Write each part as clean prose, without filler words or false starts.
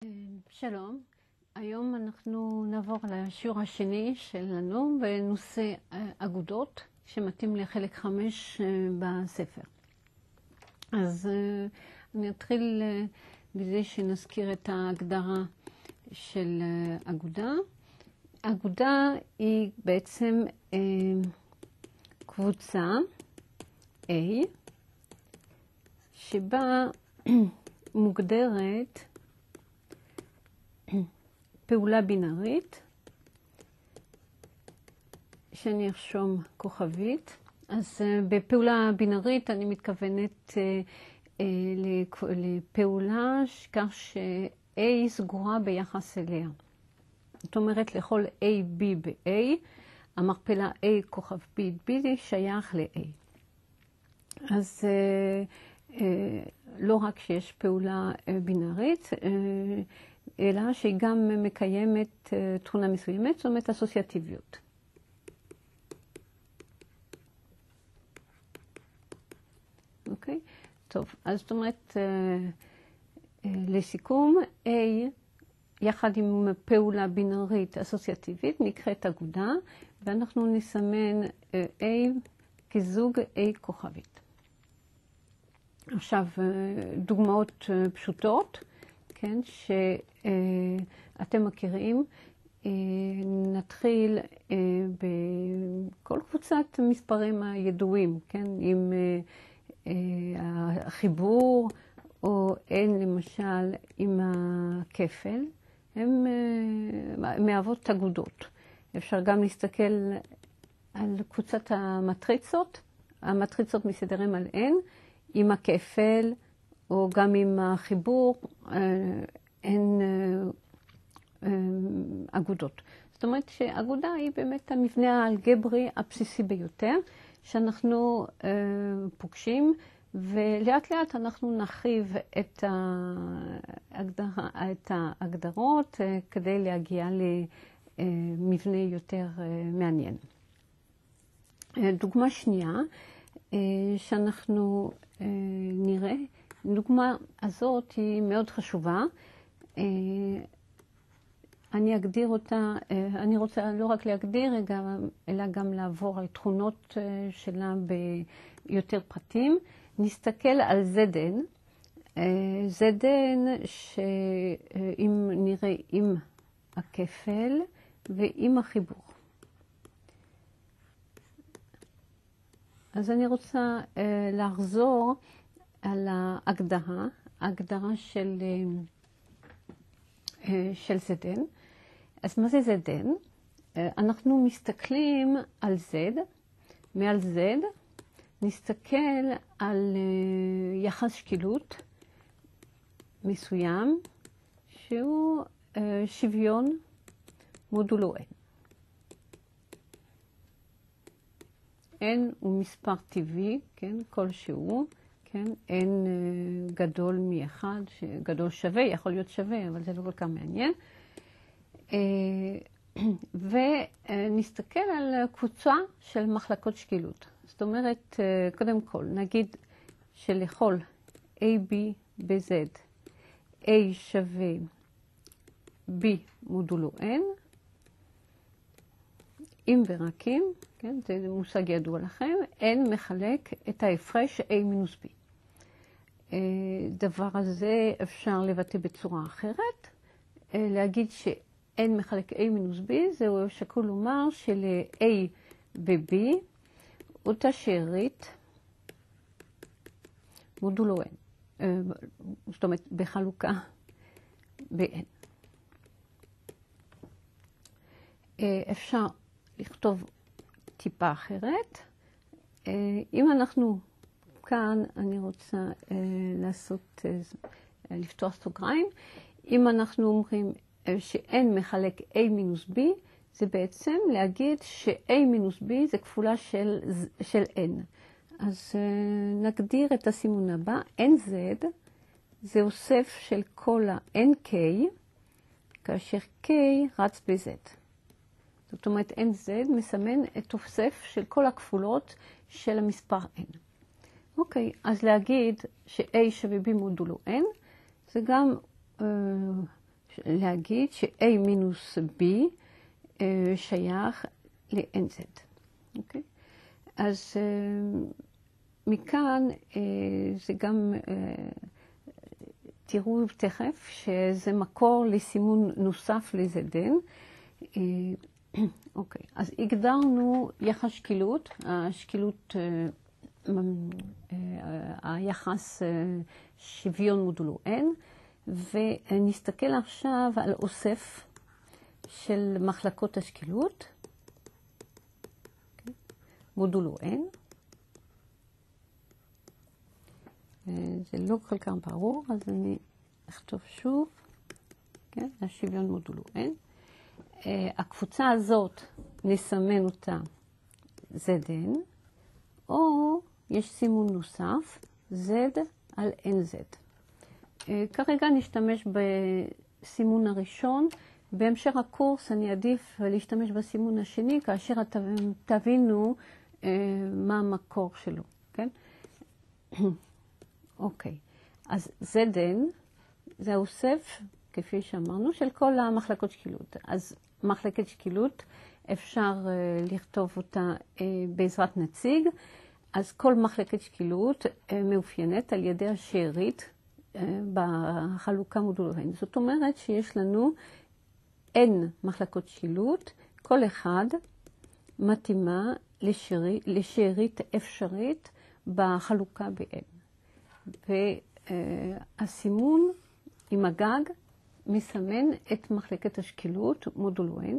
שלום, היום אנחנו נעבור לשיעור השני שלנו בנושא אגודות שמתאים לחלק 5 בספר. אז אני אתחיל בזה שנזכיר את ההגדרה של אגודה. אגודה היא בעצם קבוצה A שבה מוגדרת פעולה בינארית, שאני ארשום כוכבית. אז בפעולה בינארית אני מתכוונת לפעולה כך ש-A סגורה ביחס אליה. זאת אומרת, לכל A, B ב-A, המכפלה A כוכב B, B שייך ל-A. אז לא רק שיש פעולה בינארית, אלא שהיא גם מקיימת תכונה מסוימת, זאת אומרת אסוציאטיביות. אוקיי? טוב, אז זאת אומרת, לסיכום, A יחד עם פעולה בינארית אסוציאטיבית נקראת אגודה, ואנחנו נסמן A כזוג A כוכבית. עכשיו, דוגמאות פשוטות, כן, שאתם מכירים, נתחיל בכל קבוצת מספרים הידועים, כן, עם החיבור, או N למשל עם הכפל, הם מהוות אגודות. אפשר גם להסתכל על קבוצת המטריצות, המטריצות מסדרים על N, עם הכפל, או גם עם החיבור, הן אגודות. זאת אומרת שאגודה היא באמת המבנה האלגברי הבסיסי ביותר, שאנחנו פוגשים, ולאט לאט אנחנו נרחיב את ההגדרות כדי להגיע למבנה יותר מעניין. דוגמה שנייה, שאנחנו נראה, הדוגמה הזאת היא מאוד חשובה. אני אגדיר אותה, אני רוצה לא רק להגדיר, אלא גם לעבור על תכונות שלה ביותר פרטים. נסתכל על ZN. ZN שאם נראה עם הכפל ועם החיבור. אז אני רוצה לחזור על ההגדרה של ZN. אז מה זה ZN? אנחנו מסתכלים על Z, מעל Z נסתכל על יחס שקילות מסוים, שהוא שוויון מודולו N. N הוא מספר טבעי, כן, כלשהו, כן, N גדול מ-1, גדול שווה, יכול להיות שווה, אבל זה לא כל כך מעניין. ונסתכל על קבוצה של מחלקות שקילות. זאת אומרת, קודם כל, נגיד שלכל AB ב-Z, A שווה B מודולו N, אם ורק אם, כן, זה מושג ידוע לכם, N מחלק את ההפרש A מינוס B. דבר הזה אפשר לבטא בצורה אחרת. להגיד ש-N מחלק A מינוס B, זהו שקול לומר של-A ב-B, אותה שארית מודולו N. זאת אומרת, בחלוקה ב-N. אפשר לכתוב טיפה אחרת. אם אנחנו כאן, אני רוצה לפתוח סוגריים. אם אנחנו אומרים ש-N מחלק A מינוס B, זה בעצם להגיד ש-A מינוס B זה כפולה של N. אז נגדיר את הסימון הבא. NZ זה אוסף של כל ה-NK, כאשר K רץ ב-Z. זאת אומרת, NZ מסמן את אוסף של כל הכפולות של המספר N. אוקיי, אז להגיד ש-A שווה B מודולו N, זה גם להגיד ש-A מינוס B שייך ל-NZ. אוקיי? אז מכאן זה גם, תראו תכף שזה מקור לסימון נוסף ל-ZN. אוקיי, אז הגדרנו יחס שקילות, השקילות, היחס שוויון מודולו N, ונסתכל עכשיו על אוסף של מחלקות השקילות, מודולו N. זה לא כל כך ברור, אז אני אכתוב שוב, כן, השוויון מודולו N. הקבוצה הזאת, נסמן אותה ZN, או יש סימון נוסף, Z על NZ. כרגע נשתמש בסימון הראשון, בהמשך הקורס אני עדיף להשתמש בסימון השני, כאשר תבינו מה המקור שלו, כן? אוקיי, אז ZN זה האוסף, כפי שאמרנו, של כל המחלקות שקילות. אז מחלקת שקילות, אפשר לכתוב אותה בעזרת נציג. אז כל מחלקת שקילות מאופיינת על ידי השארית בחלוקה מודולו N. זאת אומרת שיש לנו N מחלקות שקילות, כל אחד מתאימה לשארית אפשרית בחלוקה ב-N. והסימון עם הגג מסמן את מחלקת השקילות מודולו N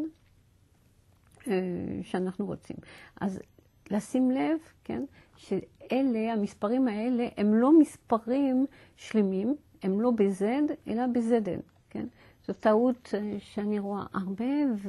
שאנחנו רוצים. אז לשים לב, כן, שאלה, המספרים האלה, הם לא מספרים שלמים, הם לא ב-Z, אלא ב-ZN, כן? זו טעות שאני רואה הרבה,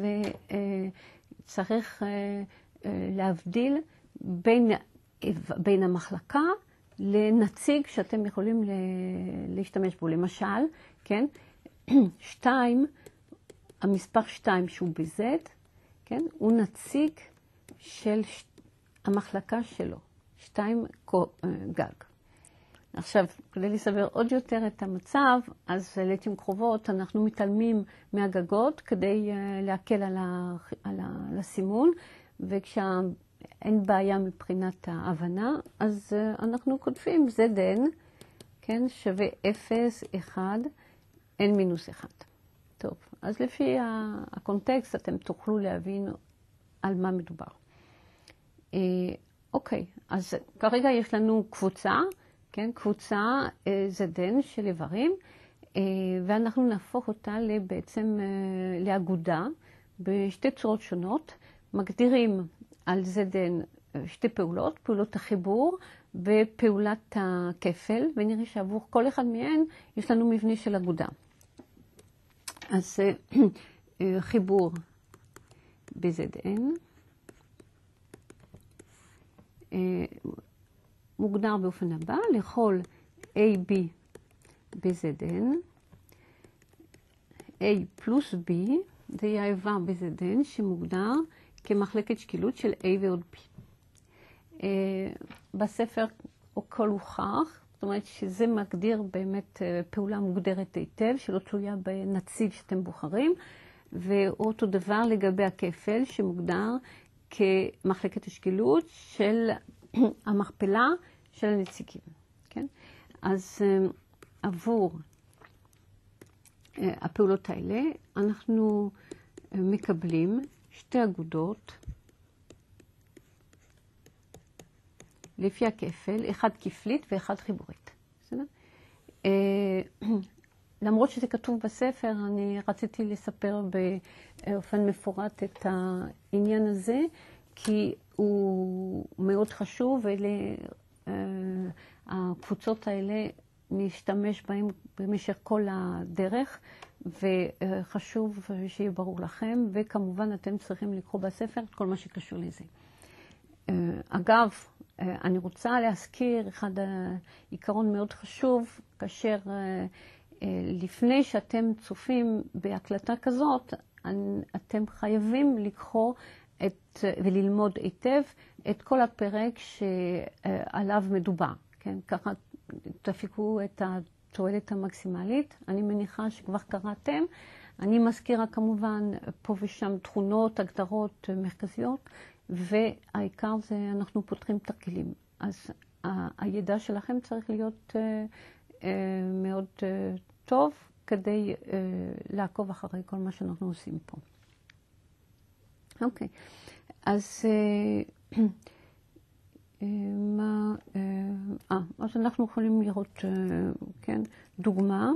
וצריך להבדיל בין המחלקה לנציג שאתם יכולים להשתמש בו. למשל, כן, 2, המספר 2 שהוא ב-Z, כן, הוא נציג של המחלקה שלו, 2 גג. עכשיו, כדי לסבר עוד יותר את המצב, אז לעתים קרובות אנחנו מתעלמים מהגגות כדי להקל על הסימון, וכשאין בעיה מבחינת ההבנה, אז אנחנו כותבים ZN, כן, שווה 0, 1, N מינוס 1. טוב, אז לפי הקונטקסט אתם תוכלו להבין על מה מדובר. אוקיי, אז כרגע יש לנו קבוצה, כן, קבוצה ZN של איברים, ואנחנו נהפוך אותה בעצם לאגודה בשתי צורות שונות. מגדירים על ZN שתי פעולות, פעולות החיבור ופעולת הכפל, ונראה שעבור כל אחד מהן יש לנו מבנה של אגודה. אז חיבור ב-ZN מוגדר באופן הבא, לכל AB ב-ZN, A פלוס B, זה יהיה האיבר ב-ZN שמוגדר כמחלקת שקילות של A ועוד B. בספר הכל הוכח, זאת אומרת שזה מגדיר באמת פעולה מוגדרת היטב, שלא תלויה בנציג שאתם בוחרים, ואותו דבר לגבי הכפל שמוגדר כמחלקת השקילות של המכפלה של הנציגים. כן? אז עבור הפעולות האלה אנחנו מקבלים שתי אגודות לפי הכפל, אחד כפלית ואחד חיבורית. בסדר? למרות שזה כתוב בספר, אני רציתי לספר באופן מפורט את העניין הזה, כי הוא מאוד חשוב, והקבוצות האלה נשתמש בהן במשך כל הדרך, וחשוב שיהיה ברור לכם, וכמובן אתם צריכים לקרוא בספר את כל מה שקשור לזה. אגב, אני רוצה להזכיר אחד עיקרון מאוד חשוב, כאשר לפני שאתם צופים בהקלטה כזאת, אתם חייבים לקרוא וללמוד היטב את כל הפרק שעליו מדובר. כן? ככה תפיקו את התועלת המקסימלית. אני מניחה שכבר קראתם. אני מזכירה כמובן פה ושם תכונות, הגדרות מרכזיות, והעיקר זה אנחנו פותחים תרגילים. אז הידע שלכם צריך להיות מאוד טוב כדי לעקוב אחרי כל מה שאנחנו עושים פה. אוקיי, אז אז אנחנו יכולים לראות, כן, דוגמה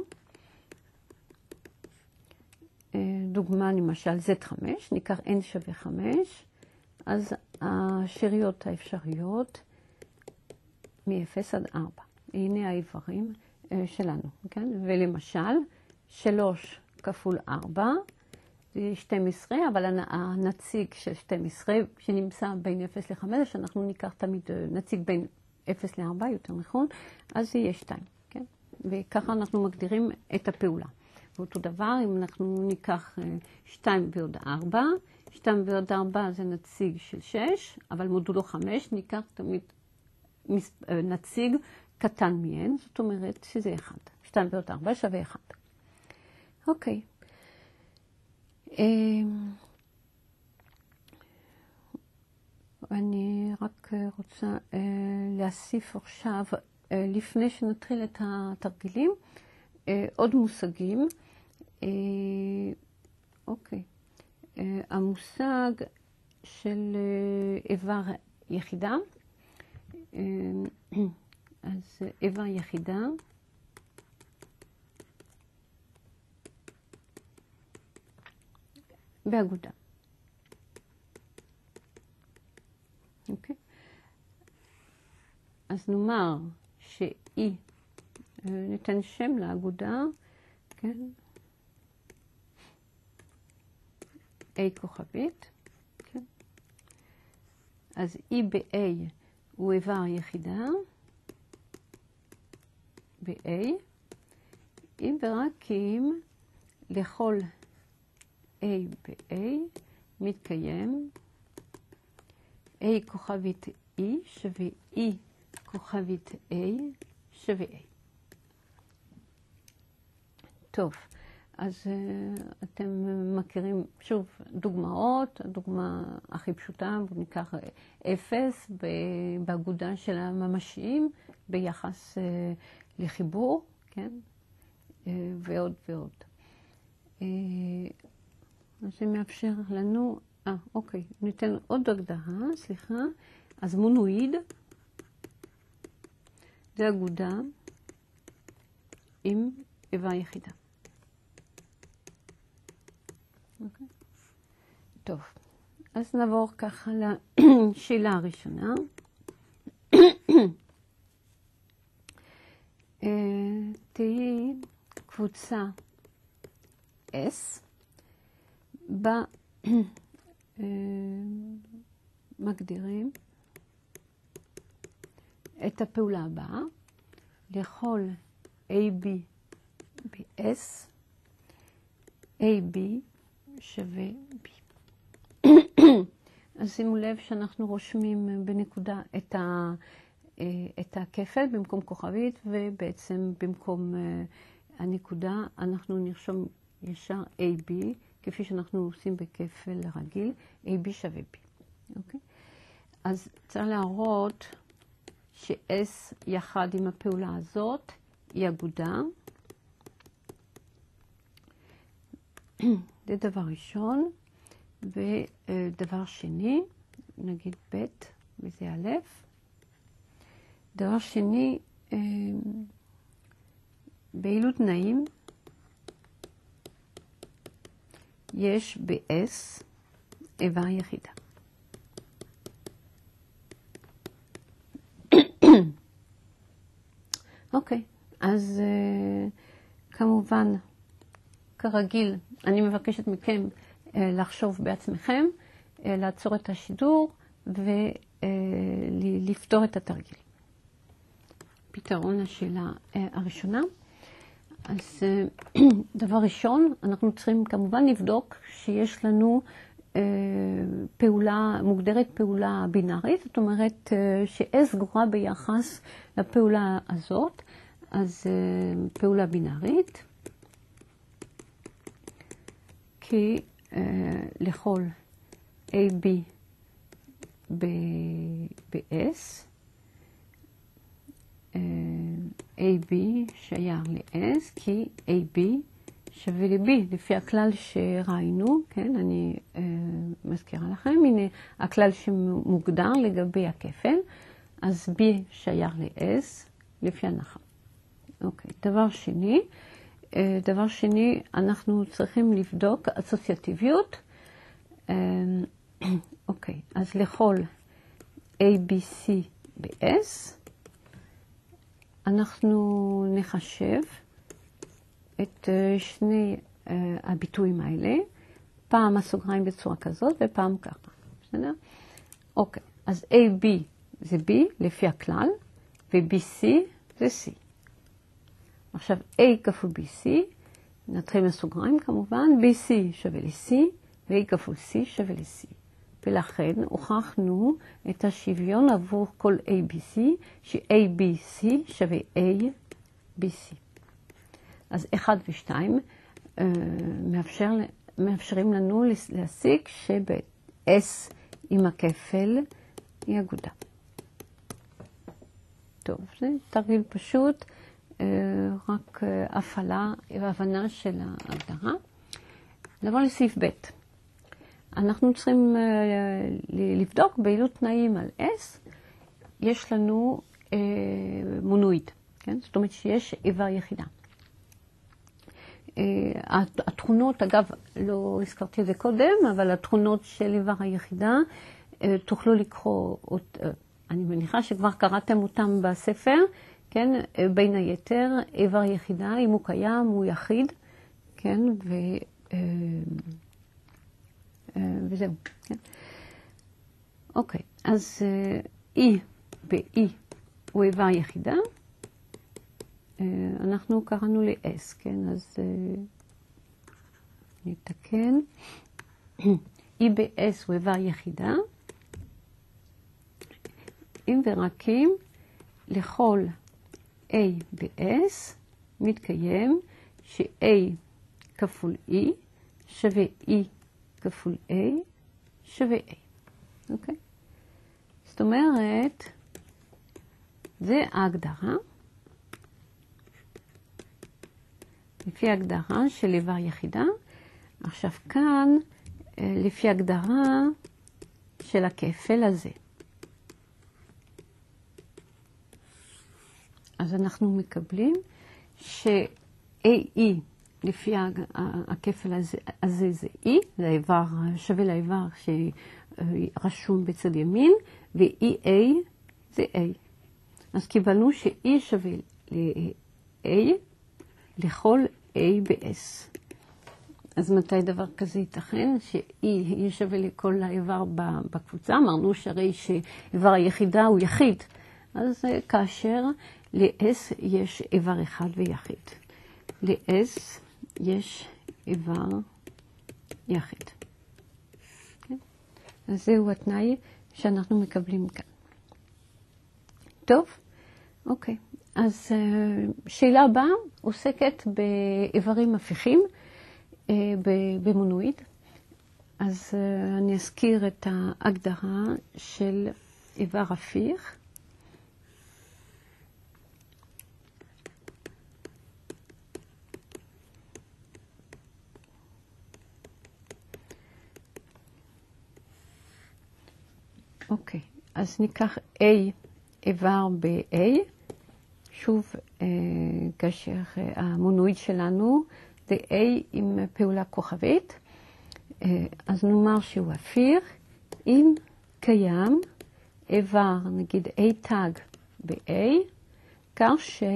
למשל Z5, ניקח n שווה 5, אז השאריות האפשריות מ-0 עד 4. הנה האיברים שלנו, כן? ולמשל, 3 כפול 4, זה 12, אבל הנציג של 12 שנמצא בין 0 ל-5, אנחנו ניקח תמיד נציג בין 0 ל-4, יותר נכון, אז זה יהיה 2, כן? וככה אנחנו מגדירים את הפעולה. ואותו דבר, אם אנחנו ניקח 2 ועוד 4, 2 ועוד 4 זה נציג של 6, אבל מודולו 5, ניקח תמיד נציג קטן מ-n, זאת אומרת שזה 1. 2 ועוד 4 שווה 1. אוקיי. אני רק רוצה להוסיף עכשיו, לפני שנתחיל את התרגילים, עוד מושגים. אוקיי. המושג של איבר יחידה. אז איבר יחידה. באגודה. אוקיי? אז נאמר שהיא, ניתן שם לאגודה, כן? A כוכבית, כן? אז E ב-A הוא איבר יחידה, ב-A, אם ורק אם לכל A ב-A מתקיים A כוכבית E שווה E כוכבית A שווה A. טוב, אז אתם מכירים שוב דוגמאות, הדוגמה הכי פשוטה, בואו ניקח 0 באגודה של הממשיים ביחס לחיבור, כן? ועוד ועוד. אז זה מאפשר לנו, אוקיי, ניתן עוד הגדרה, סליחה. אז מונואיד זה אגודה עם איבר יחידה. אוקיי. טוב, אז נעבור ככה לשאלה הראשונה. תהי קבוצה S בה מגדירים את הפעולה הבאה לכל AB ב-S, AB שווה B. אז שימו לב שאנחנו רושמים בנקודה את הכפל במקום כוכבית, ובעצם במקום הנקודה אנחנו נרשום ישר AB, כפי שאנחנו עושים בכפל רגיל, AB שווה B. אוקיי? אז צריך להראות ש-S יחד עם הפעולה הזאת היא אגודה. זה דבר ראשון. ודבר שני, נגיד ב' וזה א'. דבר שני, באילו תנאים יש ב-S איבר יחידה. אוקיי, אז כמובן, כרגיל, אני מבקשת מכם לחשוב בעצמכם, לעצור את השידור ולפתור את התרגיל. פתרון השאלה הראשונה. אז דבר ראשון, אנחנו צריכים כמובן לבדוק שיש לנו פעולה, מוגדרת פעולה בינארית, זאת אומרת ש-S גבוהה ביחס לפעולה הזאת. אז פעולה בינארית, כי לכל AB ב-S, AB שייך ל-S, כי AB שווה ל-B, לפי הכלל שראינו, כן, אני מזכירה לכם, הנה הכלל שמוגדר לגבי הכפל, אז B שייך ל-S, לפי הנחה. אוקיי, דבר שני, אנחנו צריכים לבדוק אסוציאטיביות. אוקיי, אז לכל ABC ב-S, אנחנו נחשב את שני הביטויים האלה, פעם הסוגריים בצורה כזאת ופעם ככה, בסדר? אוקיי, אז AB זה B לפי הכלל, ו-BC זה C. עכשיו A כפול BC, נתחיל מהסוגריים כמובן, BC שווה ל-C, ו-A כפול C שווה ל-C. ולכן הוכחנו את השוויון עבור כל ABC, ש-ABC שווה ABC. אז 1 ו-2 מאפשרים לנו להסיק שב-S עם הכפל היא אגודה. טוב, זה תרגיל פשוט, רק הפעלה והבנה של ההגדרה. נעבור לסעיף ב'. אנחנו צריכים לבדוק באילו תנאים על S יש לנו מונואיד, כן? זאת אומרת שיש איבר יחידה. התכונות, אגב, לא הזכרתי את זה קודם, אבל התכונות של איבר היחידה תוכלו לקרוא, אני מניחה שכבר קראתם אותם בספר, כן? בין היתר, איבר יחידה, אם הוא קיים, הוא יחיד, כן? וזהו, כן? אוקיי, אז E ב-E הוא איבר יחידה, אנחנו קראנו ל-S, כן? אז נתקן. E ב-S הוא איבר יחידה, אם ורקים לכל A ב-S מתקיים ש-A כפול E שווה E כפול A שווה A. אוקיי? זאת אומרת, זה ההגדרה. לפי ההגדרה של איבר יחידה. עכשיו כאן, לפי ההגדרה של הכפל הזה. אז אנחנו מקבלים ש-AE לפי הכפל הזה זה E, זה האיבר, שווה לאיבר שרשום בצד ימין, ו-EA זה A. אז קיבלנו ש-E שווה ל-A לכל A ב-S. אז מתי דבר כזה ייתכן? ש-E יהיה שווה לכל האיבר בקבוצה, אמרנו שהרי שאיבר היחידה הוא יחיד. אז כאשר ל-S יש איבר אחד ויחיד. ל-S יש איבר יחיד. Okay. אז זהו התנאי שאנחנו מקבלים כאן. טוב, אוקיי. אז שאלה הבאה עוסקת באיברים הפיכים במונואיד. אז אני אזכיר את ההגדרה של איבר הפיך. אוקיי, אז ניקח A איבר ב-A, שוב כאשר המונואיד שלנו זה A עם פעולה כוכבית, אז נאמר שהוא הפיך, אם קיים איבר, נגיד A תג ב-A, כך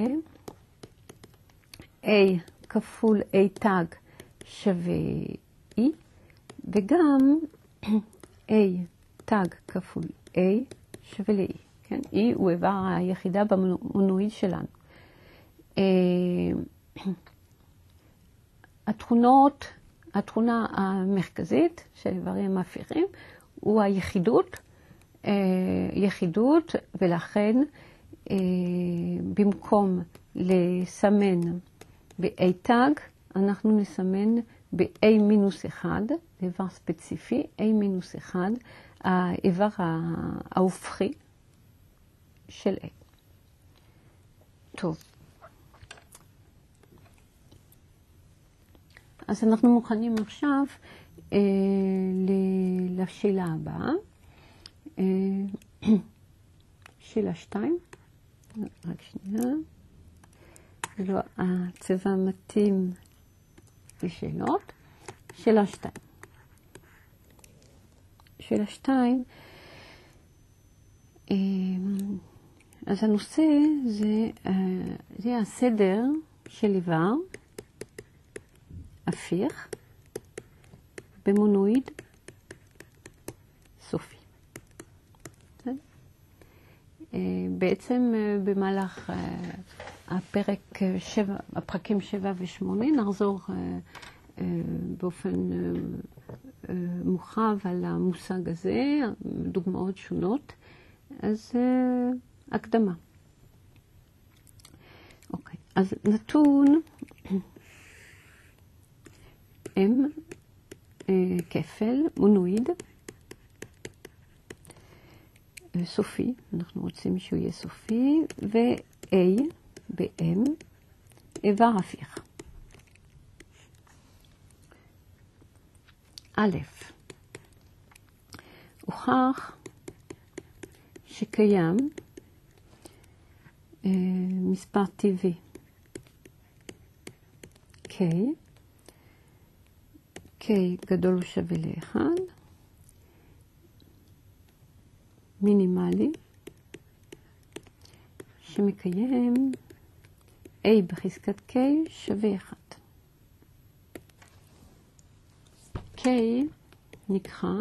ש-A כפול A תג שווה E, וגם A תג כפול A שווה ל-E, כן? E הוא איבר היחידה במונואיד שלנו. התכונה המרכזית של איברים הפיכים הוא היחידות, ולכן במקום לסמן ב-A תג, אנחנו נסמן ב-A-1, זה איבר ספציפי, A-1, האיבר ההופכי של A. טוב. אז אנחנו מוכנים עכשיו לשאלה הבאה. שאלה 2. רק שנייה. זה לא הצבע מתאים לשאלות. שאלה 2. שאלה 2. אז הנושא זה הסדר של איבר הפיך במונואיד סופי. בעצם במהלך הפרקים 7 ו-8 נחזור באופן מורחב על המושג הזה, דוגמאות שונות. אז הקדמה. אוקיי, אז נתון M כפל מונואיד סופי, אנחנו רוצים שהוא יהיה סופי, ו-A ב-M איבר הפיך. א', הוכח שקיים מספר טבעי K, K גדול ושווה ל-1, מינימלי, שמקיים A בחזקת K שווה 1. K נקרא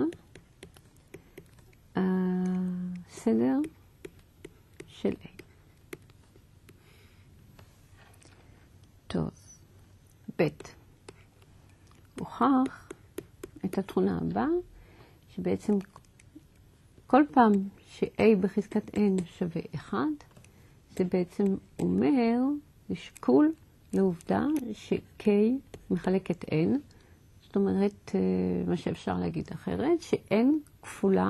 הסדר של A. טוב, ב', הוכח את התכונה הבאה, שבעצם כל פעם ש-A בחזקת N שווה 1, זה בעצם אומר, זה שקול לעובדה ש-K מחלק את N, זאת אומרת, מה שאפשר להגיד אחרת, ש-N כפולה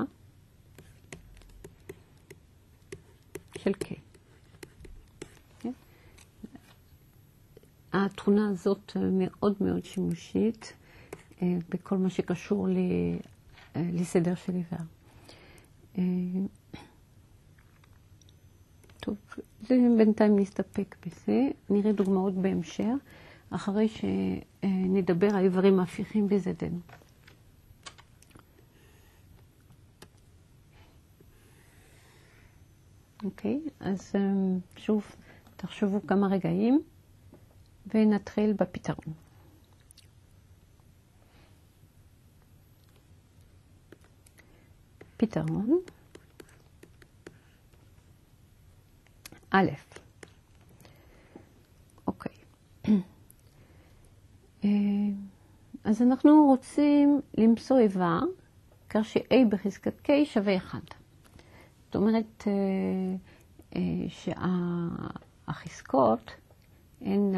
של K. התכונה הזאת מאוד מאוד שימושית בכל מה שקשור לסדר של איבר. טוב, זה בינתיים נסתפק בזה. נראה דוגמאות בהמשך, אחרי שנדבר על איברים ההפיכים בזדנו. אוקיי, אז שוב תחשבו כמה רגעים ונתחיל בפתרון. פתרון. א', אוקיי. אז אנחנו רוצים למצוא איבר כאשר A בחזקת K שווה 1. זאת אומרת שהחזקות הן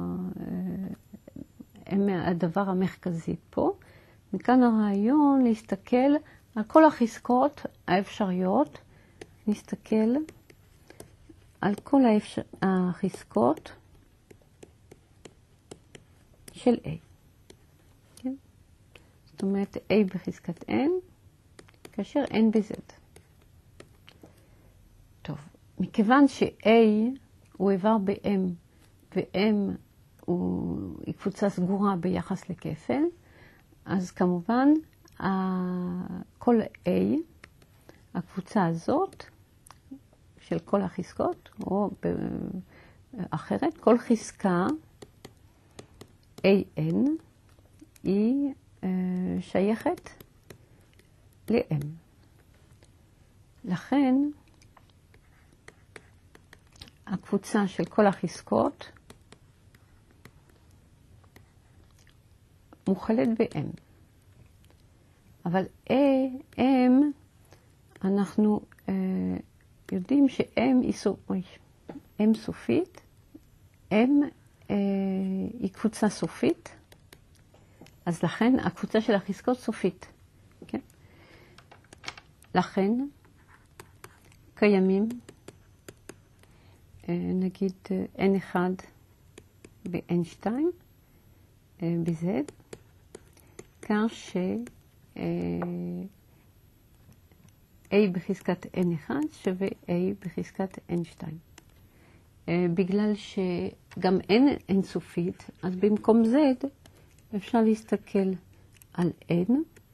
הדבר המרכזי פה. מכאן הרעיון להסתכל על כל החזקות האפשריות, נסתכל על כל החזקות של A. כן? זאת אומרת, A בחזקת N, כאשר N ב-Z. טוב, מכיוון ש-A הוא איבר ב-M, ו-M היא קבוצה סגורה ביחס לכפל, אז כמובן, כל A, הקבוצה הזאת, של כל החזקות, או אחרת, כל חזקה AN היא שייכת ל-M. לכן, הקבוצה של כל החזקות מוכלת ב-M. אבל M, אנחנו יודעים ש-M היא M סופית, M היא קבוצה סופית, אז לכן הקבוצה של החזקות סופית. כן? לכן קיימים, נגיד N1 ו-N2 ב-Z, כך ש A בחזקת N1 שווה A בחזקת N2. בגלל שגם N אינסופית, אז במקום Z אפשר להסתכל על N,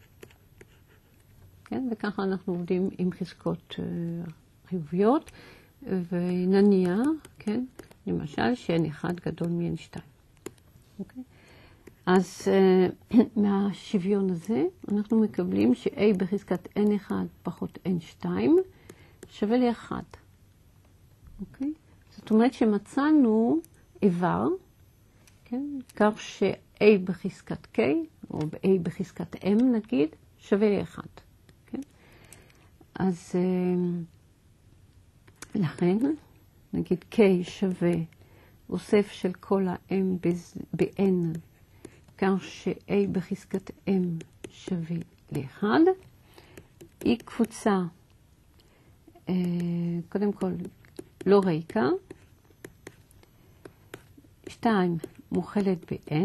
כן? וככה אנחנו עובדים עם חזקות חיוביות, ונניח, כן? למשל ש-N1 גדול מ-N2. אוקיי? אז מהשוויון הזה אנחנו מקבלים ש-A בחזקת N1 פחות N2 שווה ל-1. אוקיי? זאת אומרת שמצאנו איבר, כן? כך ש-A בחזקת K, או A בחזקת M נגיד, שווה ל-1. כן? אז לכן, נגיד K שווה אוסף של כל ה-M ב-N, כך ש-A בחזקת M שווה ל-1. היא קבוצה, קודם כל, לא ריקה. 2 מוכלת ב-N,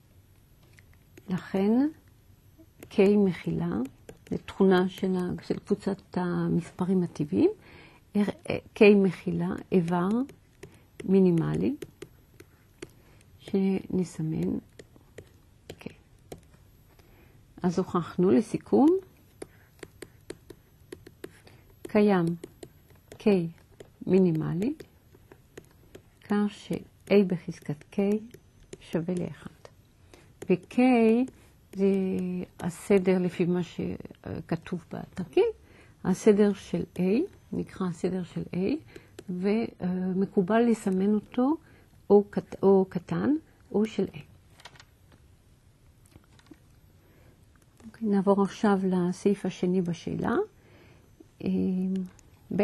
לכן K מכילה, זו תכונה של קבוצת המספרים הטבעיים, K מכילה איבר מינימלי, שנסמן K. אז הוכחנו לסיכום, קיים K מינימלי, כך ש-A בחזקת K שווה ל-1. ו-K זה הסדר לפי מה שכתוב בתרגיל, הסדר של A, נקרא הסדר של A, ומקובל לסמן אותו או קטן או של A. אוקיי, נעבור עכשיו לסעיף השני בשאלה, ב'.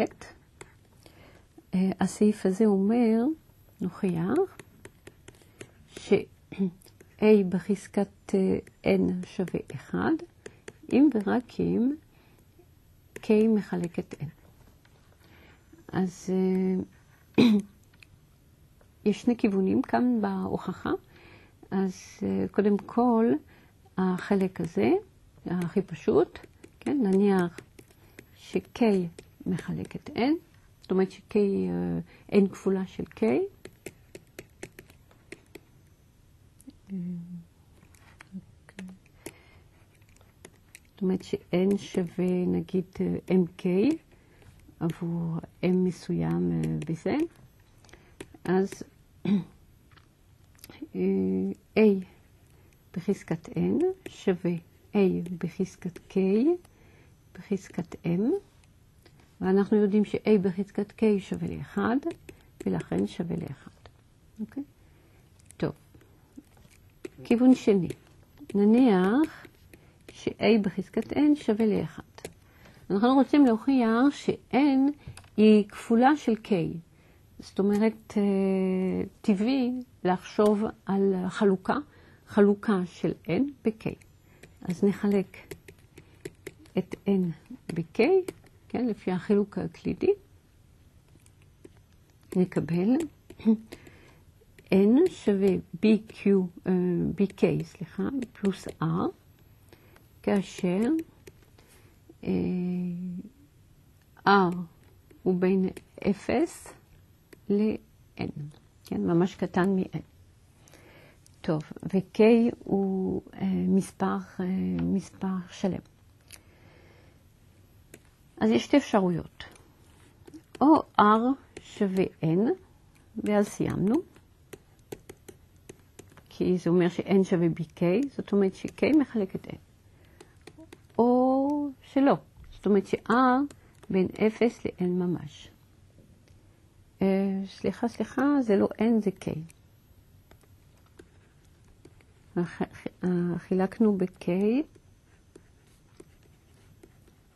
הסעיף הזה אומר, נוכיח, ש-A בחזקת N שווה 1, אם ורק אם K מחלקת N. אז יש שני כיוונים כאן בהוכחה. אז קודם כל, החלק הזה, הכי פשוט, כן? נניח ש-K מחלקת N, זאת אומרת ש-K, N כפולה של K. זאת אומרת ש-N שווה נגיד MK עבור M מסוים בזה. אז A בחזקת N שווה A בחזקת K בחזקת M, ואנחנו יודעים ש-A בחזקת K שווה ל-1, ולכן שווה ל-1. אוקיי? טוב. כיוון שני, נניח ש-A בחזקת N שווה ל-1. אנחנו רוצים להוכיח ש-N היא כפולה של K. זאת אומרת, טבעי לחשוב על חלוקה של N ב-K. אז נחלק את N ב-K, כן, לפי החילוק הקלידי. נקבל N שווה BK, פלוס R, כאשר R הוא בין 0 ל-N, כן, ממש קטן מ-N. טוב, ו-K הוא מספר שלם. אז יש שתי אפשרויות. או R שווה N, ואז סיימנו. כי זה אומר ש-N שווה BK, זאת אומרת ש-K מחלק את N. או שלא, זאת אומרת ש-R בין 0 ל-N ממש. סליחה, זה לא N, זה K. חילקנו ב-K.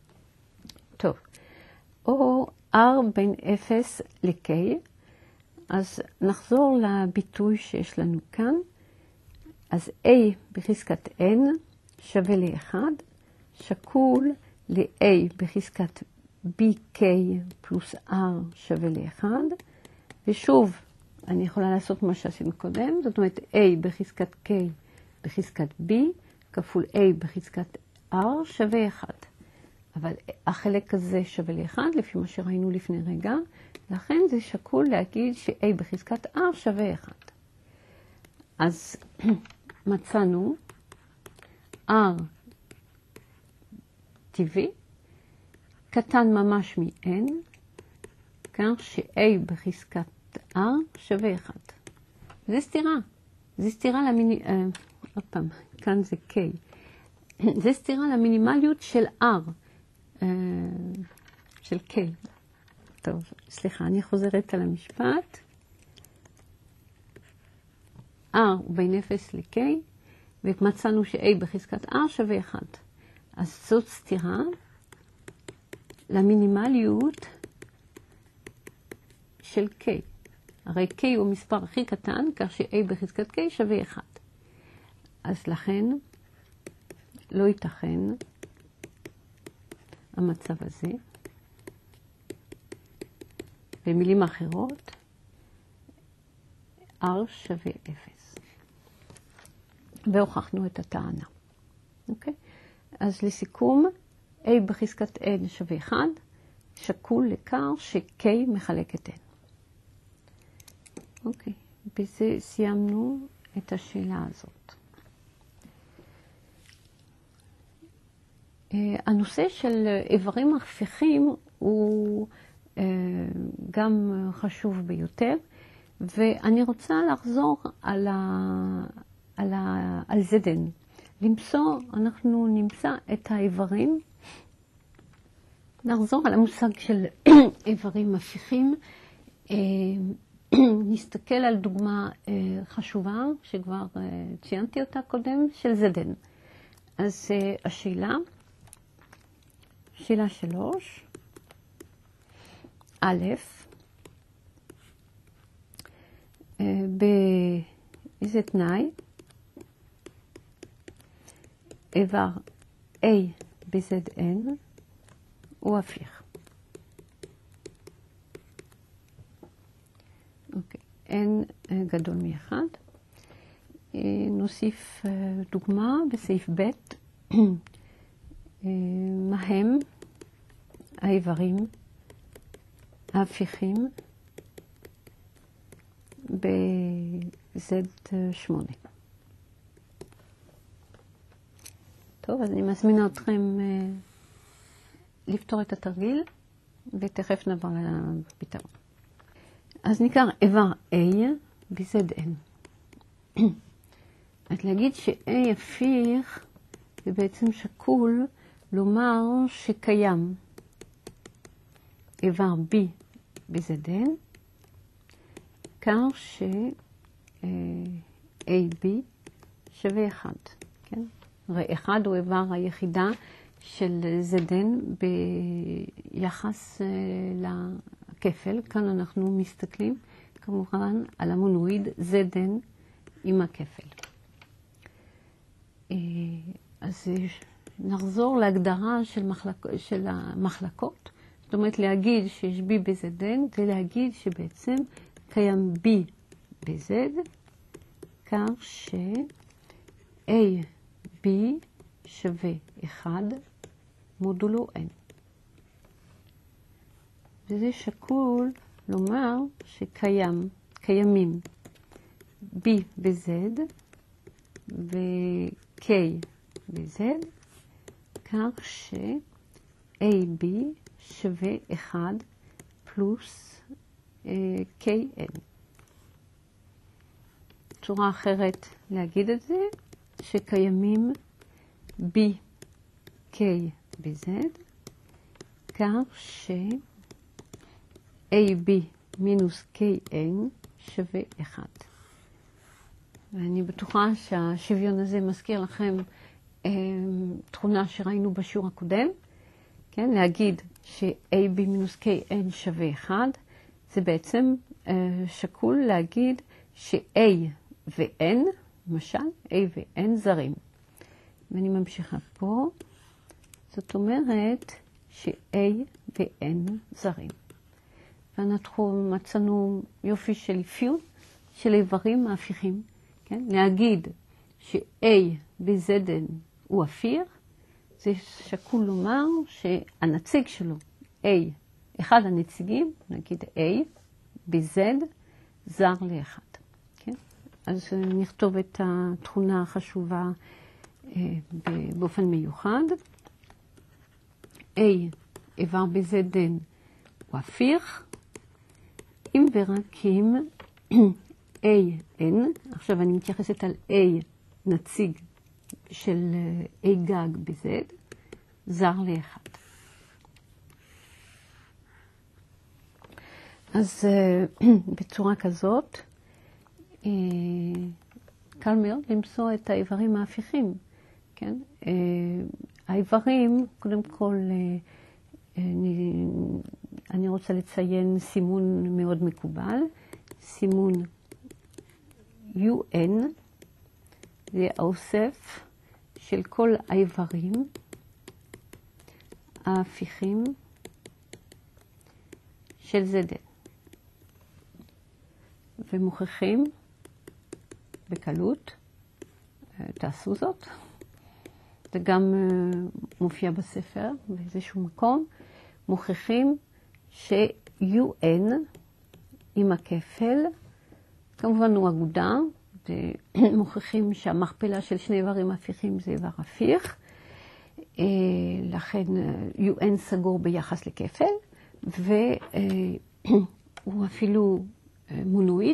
טוב, או R בין 0 ל-K, אז נחזור לביטוי שיש לנו כאן. אז A בחזקת N שווה ל-1, שקול ל-A בחזקת BK פלוס R שווה ל-1, ושוב, אני יכולה לעשות מה שעשינו קודם, זאת אומרת A בחזקת K בחזקת B כפול A בחזקת R שווה 1. אבל החלק הזה שווה ל-1 לפי מה שראינו לפני רגע, לכן זה שקול להגיד ש-A בחזקת R שווה 1. אז מצאנו R טבעי קטן ממש מ-N, כך ש-A בחזקת R שווה 1. זה סתירה. זה סתירה עוד פעם, כאן זה K. זה סתירה למינימליות של R, של K. טוב, סליחה, אני חוזרת על המשפט. R הוא בין 0 ל-K, ומצאנו ש-A בחזקת R שווה 1. אז זאת סתירה למינימליות של K. הרי K הוא המספר הכי קטן, כך ש-A בחזקת K שווה 1. אז לכן לא ייתכן המצב הזה. במילים אחרות, R שווה 0. והוכחנו את הטענה. אוקיי? אז לסיכום, A בחזקת N שווה 1, שקול לכר ש-K מחלק את N. אוקיי, בזה סיימנו את השאלה הזאת. הנושא של איברים הפכים הוא גם חשוב ביותר, ואני רוצה לחזור על זדן. אנחנו נמצא את האיברים, נחזור על המושג של איברים הפיכים, נסתכל על דוגמה חשובה שכבר ציינתי אותה קודם, של זדן. אז השאלה, שאלה 3, א', באיזה תנאי איבר A ב-Zn הוא הפיך. אוקיי, n גדול מ-1. נוסיף דוגמה בסעיף ב', מהם האיברים ההפיכים ב-Z8. טוב, אז אני מזמינה אתכם לפתור את התרגיל, ותכף נעבור לפתרון. אז נקרא איבר A ב-Zn. אז להגיד ש-A הפיך זה בעצם שקול לומר שקיים איבר B ב-Zn, כך ש-AB שווה 1. כן? הרי 1 הוא איבר היחידה של Zn ביחס לכפל. כאן אנחנו מסתכלים כמובן על המונואיד Zn עם הכפל. אז נחזור להגדרה של המחלקות. זאת אומרת, להגיד שיש B ב-Zn, זה להגיד שבעצם קיים B ב-Z, כך ש-A B שווה 1 מודולו N. וזה שקול לומר שקיימים B ב-Z ו-K ב-Z, כך ש-AB שווה 1 פלוס KN. צורה אחרת להגיד את זה, שקיימים BK ב-Z, כך ש-AB מינוס KN שווה 1. ואני בטוחה שהשוויון הזה מזכיר לכם תכונה שראינו בשיעור הקודם, כן? להגיד ש-AB מינוס KN שווה 1, זה בעצם שקול להגיד ש-A ו-N, למשל, A ו-N זרים. ואני ממשיכה פה, זאת אומרת ש-A ו-N זרים. ואנחנו מצאנו יופי של אפיון של איברים ההפיכים, כן? להגיד ש-A ב-ZN הוא הפיך, זה שקול לומר שהנציג שלו, A, אחד הנציגים, נגיד A, ב-Z, זר לאחד. כן? אז נכתוב את התכונה החשובה באופן מיוחד. A, איבר ב-ZN הוא הפיך, אם ורק אם AN, עכשיו אני מתייחסת על A, נציג של A גג ב-Z, זר לאחד. אז בצורה כזאת, קל מאוד למצוא את האיברים ההפיכים. כן? האיברים, קודם כל, אני רוצה לציין סימון מאוד מקובל. סימון UN, זה האוסף של כל האיברים ההפיכים של ZN. ומוכיחים בקלות, תעשו זאת. זה גם מופיע בספר באיזשהו מקום. מוכיחים ש-UN עם הכפל, כמובן הוא אגודה, ומוכיחים שהמכפלה של שני איברים הפיכים זה איבר הפיך. לכן UN סגור ביחס לכפל, והוא אפילו מונואיד,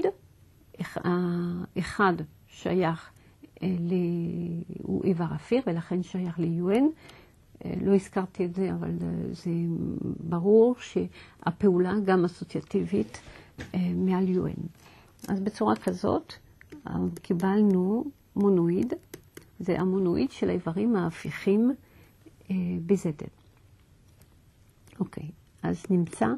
אחד שייך הוא איבר הפיך ולכן שייך ל-UN. לא הזכרתי את זה, אבל זה ברור שהפעולה גם אסוציאטיבית מעל UN. אז בצורה כזאת קיבלנו מונואיד, זה המונואיד של האיברים ההפיכים ב-ZN. אוקיי, אז נמצא.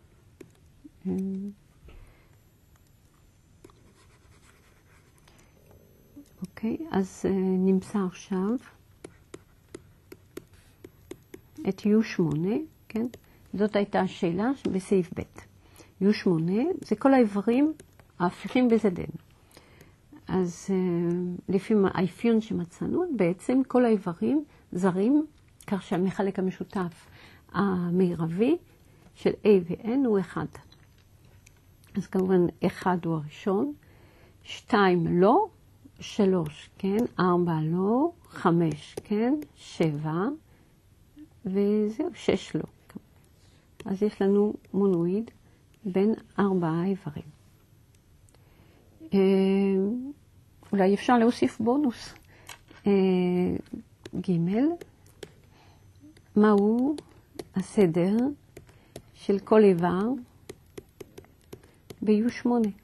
אוקיי, אז נמצא עכשיו את U8, כן? זאת הייתה השאלה בסעיף ב'. U8 זה כל האיברים ההפיכים ב-ZN. אז לפי האפיון שמצאנו, בעצם כל האיברים זרים, כך שהמחלק המשותף המרבי של A ו-N הוא 1. אז כמובן 1 הוא הראשון, 2 לא, 3 כן, 4 לא, 5 כן, 7 וזהו, 6 לא. אז יש לנו מונואיד בין 4 איברים. אולי אפשר להוסיף בונוס. ג' מהו הסדר של כל איבר ב-U8?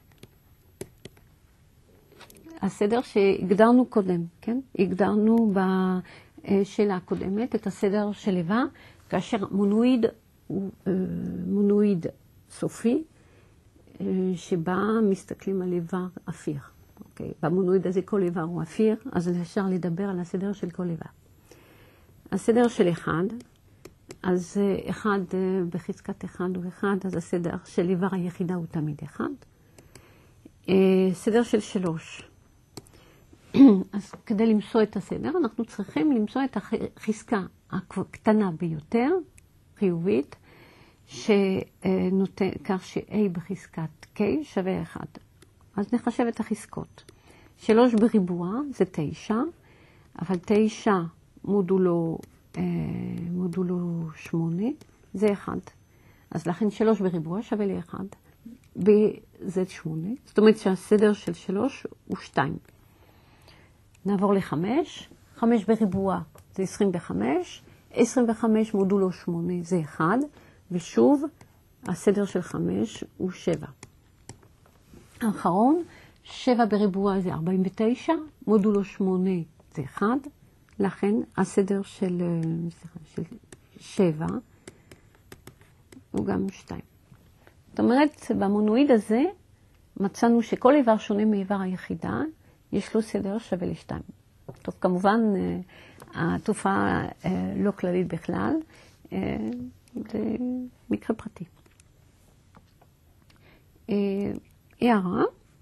הסדר שהגדרנו קודם, כן? הגדרנו בשאלה הקודמת את הסדר של איבר, כאשר מונואיד הוא מונואיד סופי, שבה מסתכלים על איבר הפיך. אוקיי, במונואיד הזה כל איבר הוא הפיך, אז אפשר לדבר על הסדר של כל איבר. הסדר של 1, אז 1 בחזקת 1 הוא 1, אז הסדר של איבר היחידה הוא תמיד 1. סדר של 3. אז כדי למצוא את הסדר, אנחנו צריכים למצוא את החזקה הקטנה ביותר, חיובית, שנותן כך ש-A בחזקת K שווה 1. אז נחשב את החזקות. 3 בריבוע זה 9, אבל 9 מודולו 8 זה 1. אז לכן 3 בריבוע שווה ל-1 ב-Z8. זאת אומרת שהסדר של 3 הוא 2. נעבור ל-5. 5 בריבוע זה 25. 25 מודולו 8 זה 1. ושוב, הסדר של 5 הוא 7. האחרון, 7 בריבוע זה 49. מודולו 8 זה 1. לכן הסדר של 7 הוא גם 2. זאת אומרת, במונואיד הזה מצאנו שכל איבר שונה מאיבר היחידה, יש לו סדר שווה ל2. טוב, כמובן, התופעה לא כללית בכלל, זה מקרה פרטי. הערה,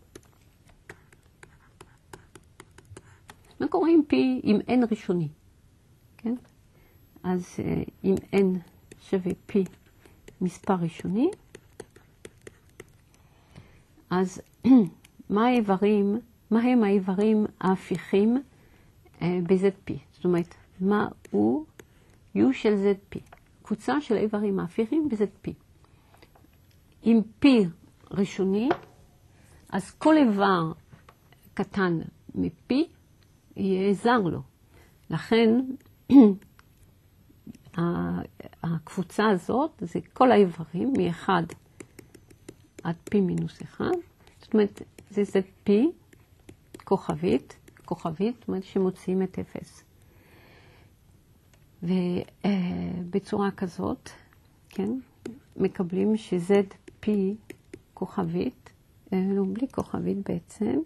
מה קורה עם P עם N ראשוני? כן? אז אם N שווה P מספר ראשוני, אז מה הם האיברים ההפיכים ב-ZP? זאת אומרת, מה הוא U של ZP? קבוצה של האיברים ההפיכים ב-ZP. אם P ראשוני, אז כל איבר קטן מ-P יהיה זר לו. לכן, הקבוצה הזאת זה כל האיברים מ-1 עד P מינוס 1. זאת אומרת, זה ZP כוכבית, זאת אומרת שמוציאים את 0. ובצורה כזאת, כן, מקבלים ש-ZP כוכבית, לא בלי כוכבית בעצם,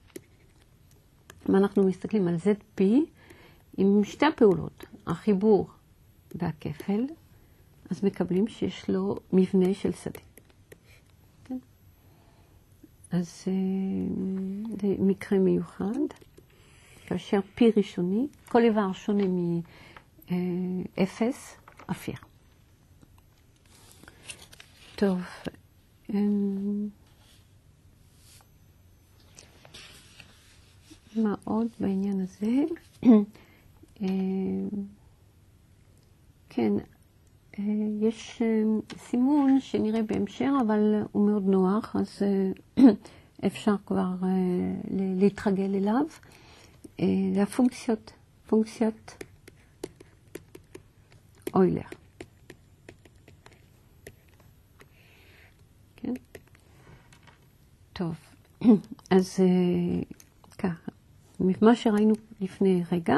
אם אנחנו מסתכלים על ZP, עם שתי הפעולות, החיבור והכפל, אז מקבלים שיש לו מבנה של שדה. כן? אז זה מקרה מיוחד, כאשר P ראשוני, כל איבר שונה מ-0, הפיך. טוב, מה עוד בעניין הזה? כן, יש סימון שנראה בהמשך, אבל הוא מאוד נוח, אז אפשר כבר להתרגל אליו. זה הפונקציות, פונקציית אוילר. כן? טוב, אז ככה, ממה שראינו לפני רגע,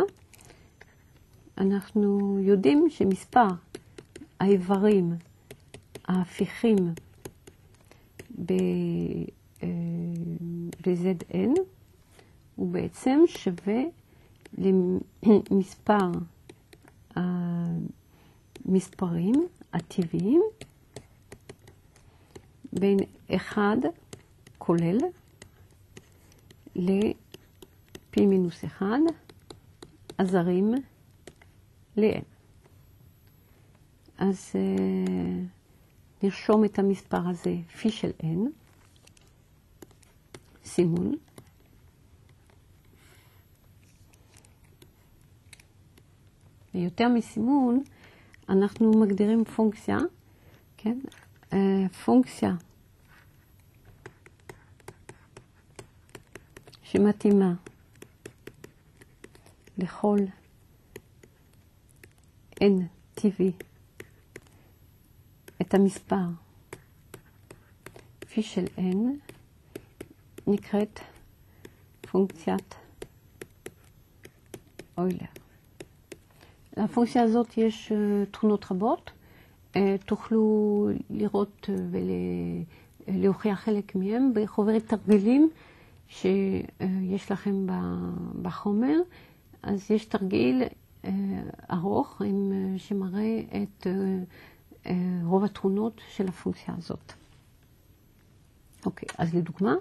אנחנו יודעים שמספר האיברים ההפיכים ב-Zn הוא בעצם שווה למספר המספרים הטבעיים בין 1 כולל ל-P מינוס 1 הזרים ל-N. אז נרשום את המספר הזה, פי של N, סימון. ויותר מסימון, אנחנו מגדירים פונקציה, כן? פונקציה שמתאימה לכל N טבעי את המספר פי של N נקראת פונקציית אוילר. לפונקציה הזאת יש תכונות רבות, תוכלו לראות ולהוכיח חלק מהם בחוברת תרגילים שיש לכם בחומר. אז יש תרגיל ארוך שמראה את רוב התכונות של הפונקציה הזאת. אוקיי, אז לדוגמה,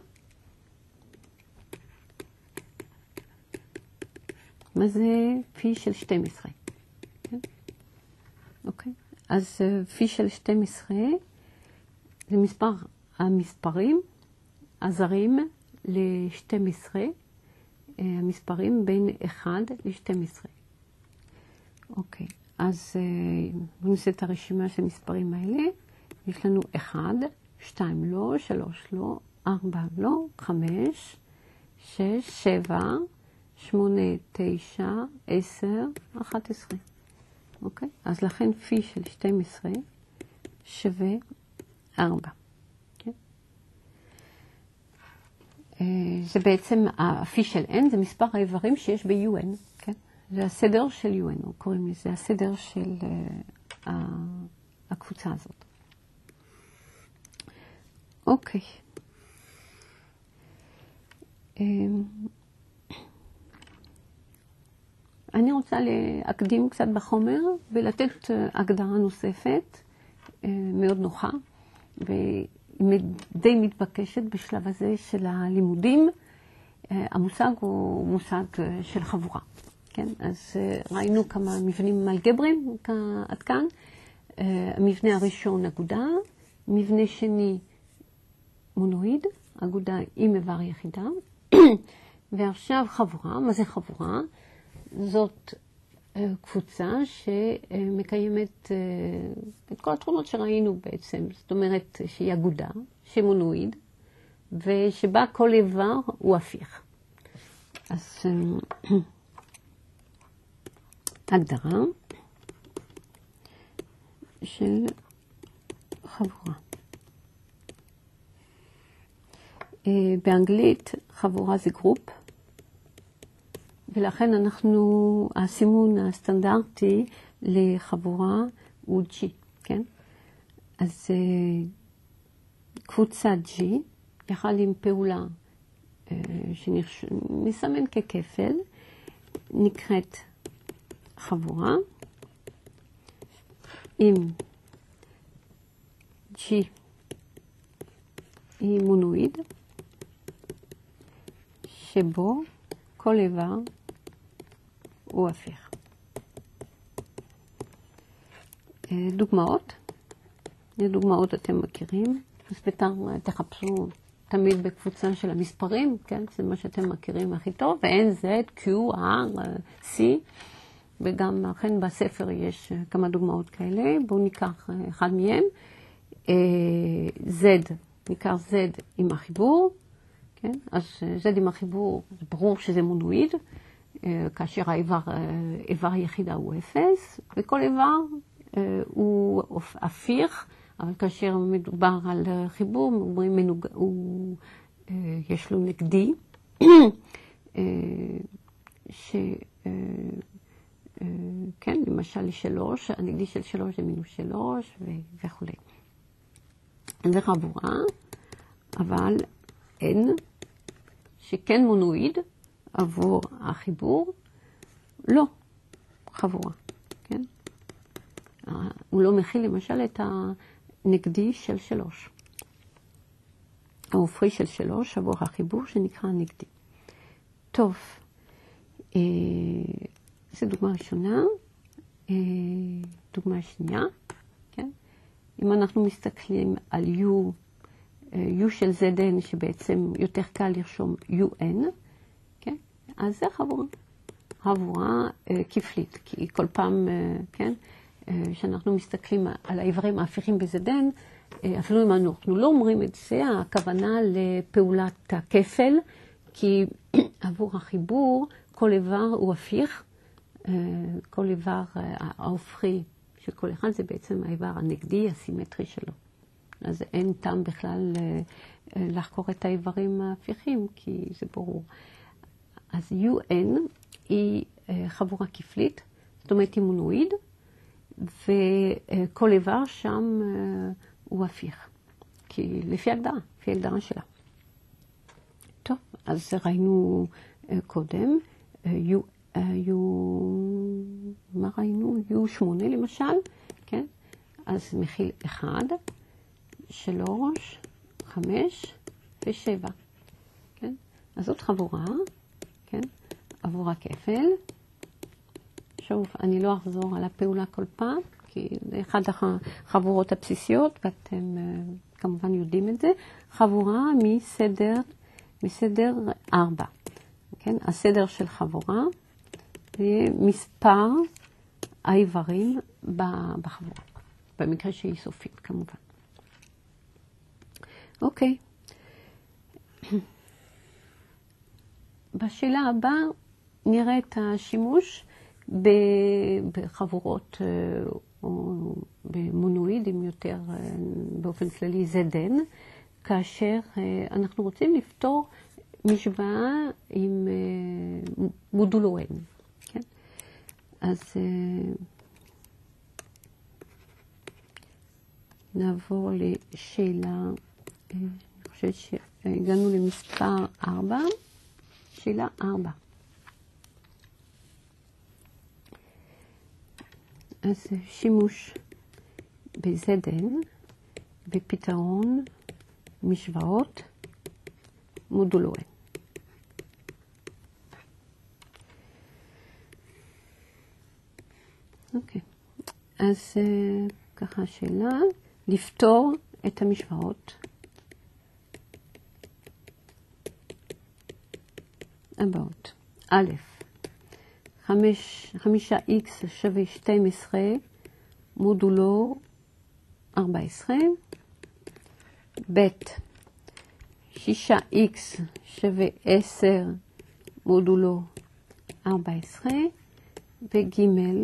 מה זה פי של 12? כן? אוקיי, אז פי של 12 זה מספר המספרים הזרים ל-12, המספרים בין 1 ל-12. אוקיי, אז נעשה את הרשימה של המספרים האלה. יש לנו 1, 2 לא, 3 לא, 4 לא, 5, 6, 7, 8, 9, 10, 11. אוקיי? אז לכן פי של 12 שווה 4. כן? זה בעצם, הפי של n זה מספר האיברים שיש ב-UN. כן? זה הסדר של UN, קוראים לזה, הסדר של הקבוצה הזאת. אוקיי. אני רוצה להקדים קצת בחומר ולתת הגדרה נוספת מאוד נוחה ודי מתבקשת בשלב הזה של הלימודים. המושג הוא מושג של חבורה. כן? אז ראינו כמה מבנים אלגבריים עד כאן. המבנה הראשון אגודה, מבנה שני מונואיד, אגודה עם איבר יחידה. ועכשיו חבורה. מה זה חבורה? זאת קבוצה שמקיימת את כל התכונות שראינו בעצם. זאת אומרת שהיא אגודה, שמונואיד, ושבה כל איבר הוא הפיך. אז הגדרה של חבורה. באנגלית חבורה זה גרופ, ולכן הסימון הסטנדרטי לחבורה הוא G, כן? אז קבוצה G, יחד עם פעולה שנסמן ככפל, נקראת חבורה, עם G היא מונואיד, שבו כל איבר הוא הפיך. דוגמאות. דוגמאות אתם מכירים. אז תחפשו תמיד בקבוצה של המספרים, כן? זה מה שאתם מכירים הכי טוב. ו-N, Z, Q, R, C. וגם אכן בספר יש כמה דוגמאות כאלה. בואו ניקח אחד מהם. Z, ניקח Z עם החיבור. כן? אז Z עם החיבור, זה ברור שזה מונואיד. כאשר האיבר היחידה הוא 0, וכל איבר הוא הפיך, אבל כאשר מדובר על חיבור, אומרים יש לו נגדי, כן, למשל 3, הנגדי של 3 זה מינוס 3 וכו'. זה חבורה, אבל אין שכן מונואיד עבור החיבור, לא חבורה, כן? הוא לא מכיל למשל את הנגדי של 3. ההופכי של 3 עבור החיבור שנקרא נגדי. טוב, זו דוגמה ראשונה. דוגמה שנייה, כן? אם אנחנו מסתכלים על U של ZN שבעצם יותר קל לרשום UN, כן? אז זה חבורה. חבורה כפלית, כי כל פעם, כן, שאנחנו מסתכלים על האיברים ההפיכים ב-ZN, אפילו אם אנחנו לא אומרים את זה, הכוונה לפעולת הכפל, כי עבור החיבור כל איבר הוא הפיך, כל איבר ההופכי של כל אחד זה בעצם האיבר הנגדי, הסימטרי שלו. אז אין טעם בכלל לחקור את האיברים ההפיכים, כי זה ברור. אז UN היא חבורה כפלית, זאת אומרת היא מונואיד, וכל איבר שם הוא הפיך, כי לפי הגדרה שלה. טוב, אז ראינו קודם, מה ראינו? U8 למשל, כן? אז מכיל 1, 3, 5 ו7, כן? אז זאת חבורה, כן? עבור הכפל. שוב, אני לא אחזור על הפעולה כל פעם, כי זה אחד החבורות הבסיסיות, ואתם כמובן יודעים את זה. חבורה מסדר 4, כן? הסדר של חבורה זה מספר האיברים בחבורה, במקרה שהיא סופית כמובן. אוקיי. בשאלה הבאה נראה את השימוש בחבורות או במונואידים יותר באופן כללי ZN, כאשר אנחנו רוצים לפתור משוואה עם מודולו N. כן? אז נעבור לשאלה אני חושבת שהגענו למספר 4, שאלה 4. אז שימוש ב-ZN בפתרון משוואות מודולו N. אוקיי, אז ככה השאלה, לפתור את המשוואות הבאות. א', 5x שווה 12 מודולו 14. ב', 6x שווה 10 מודולו 14. וג',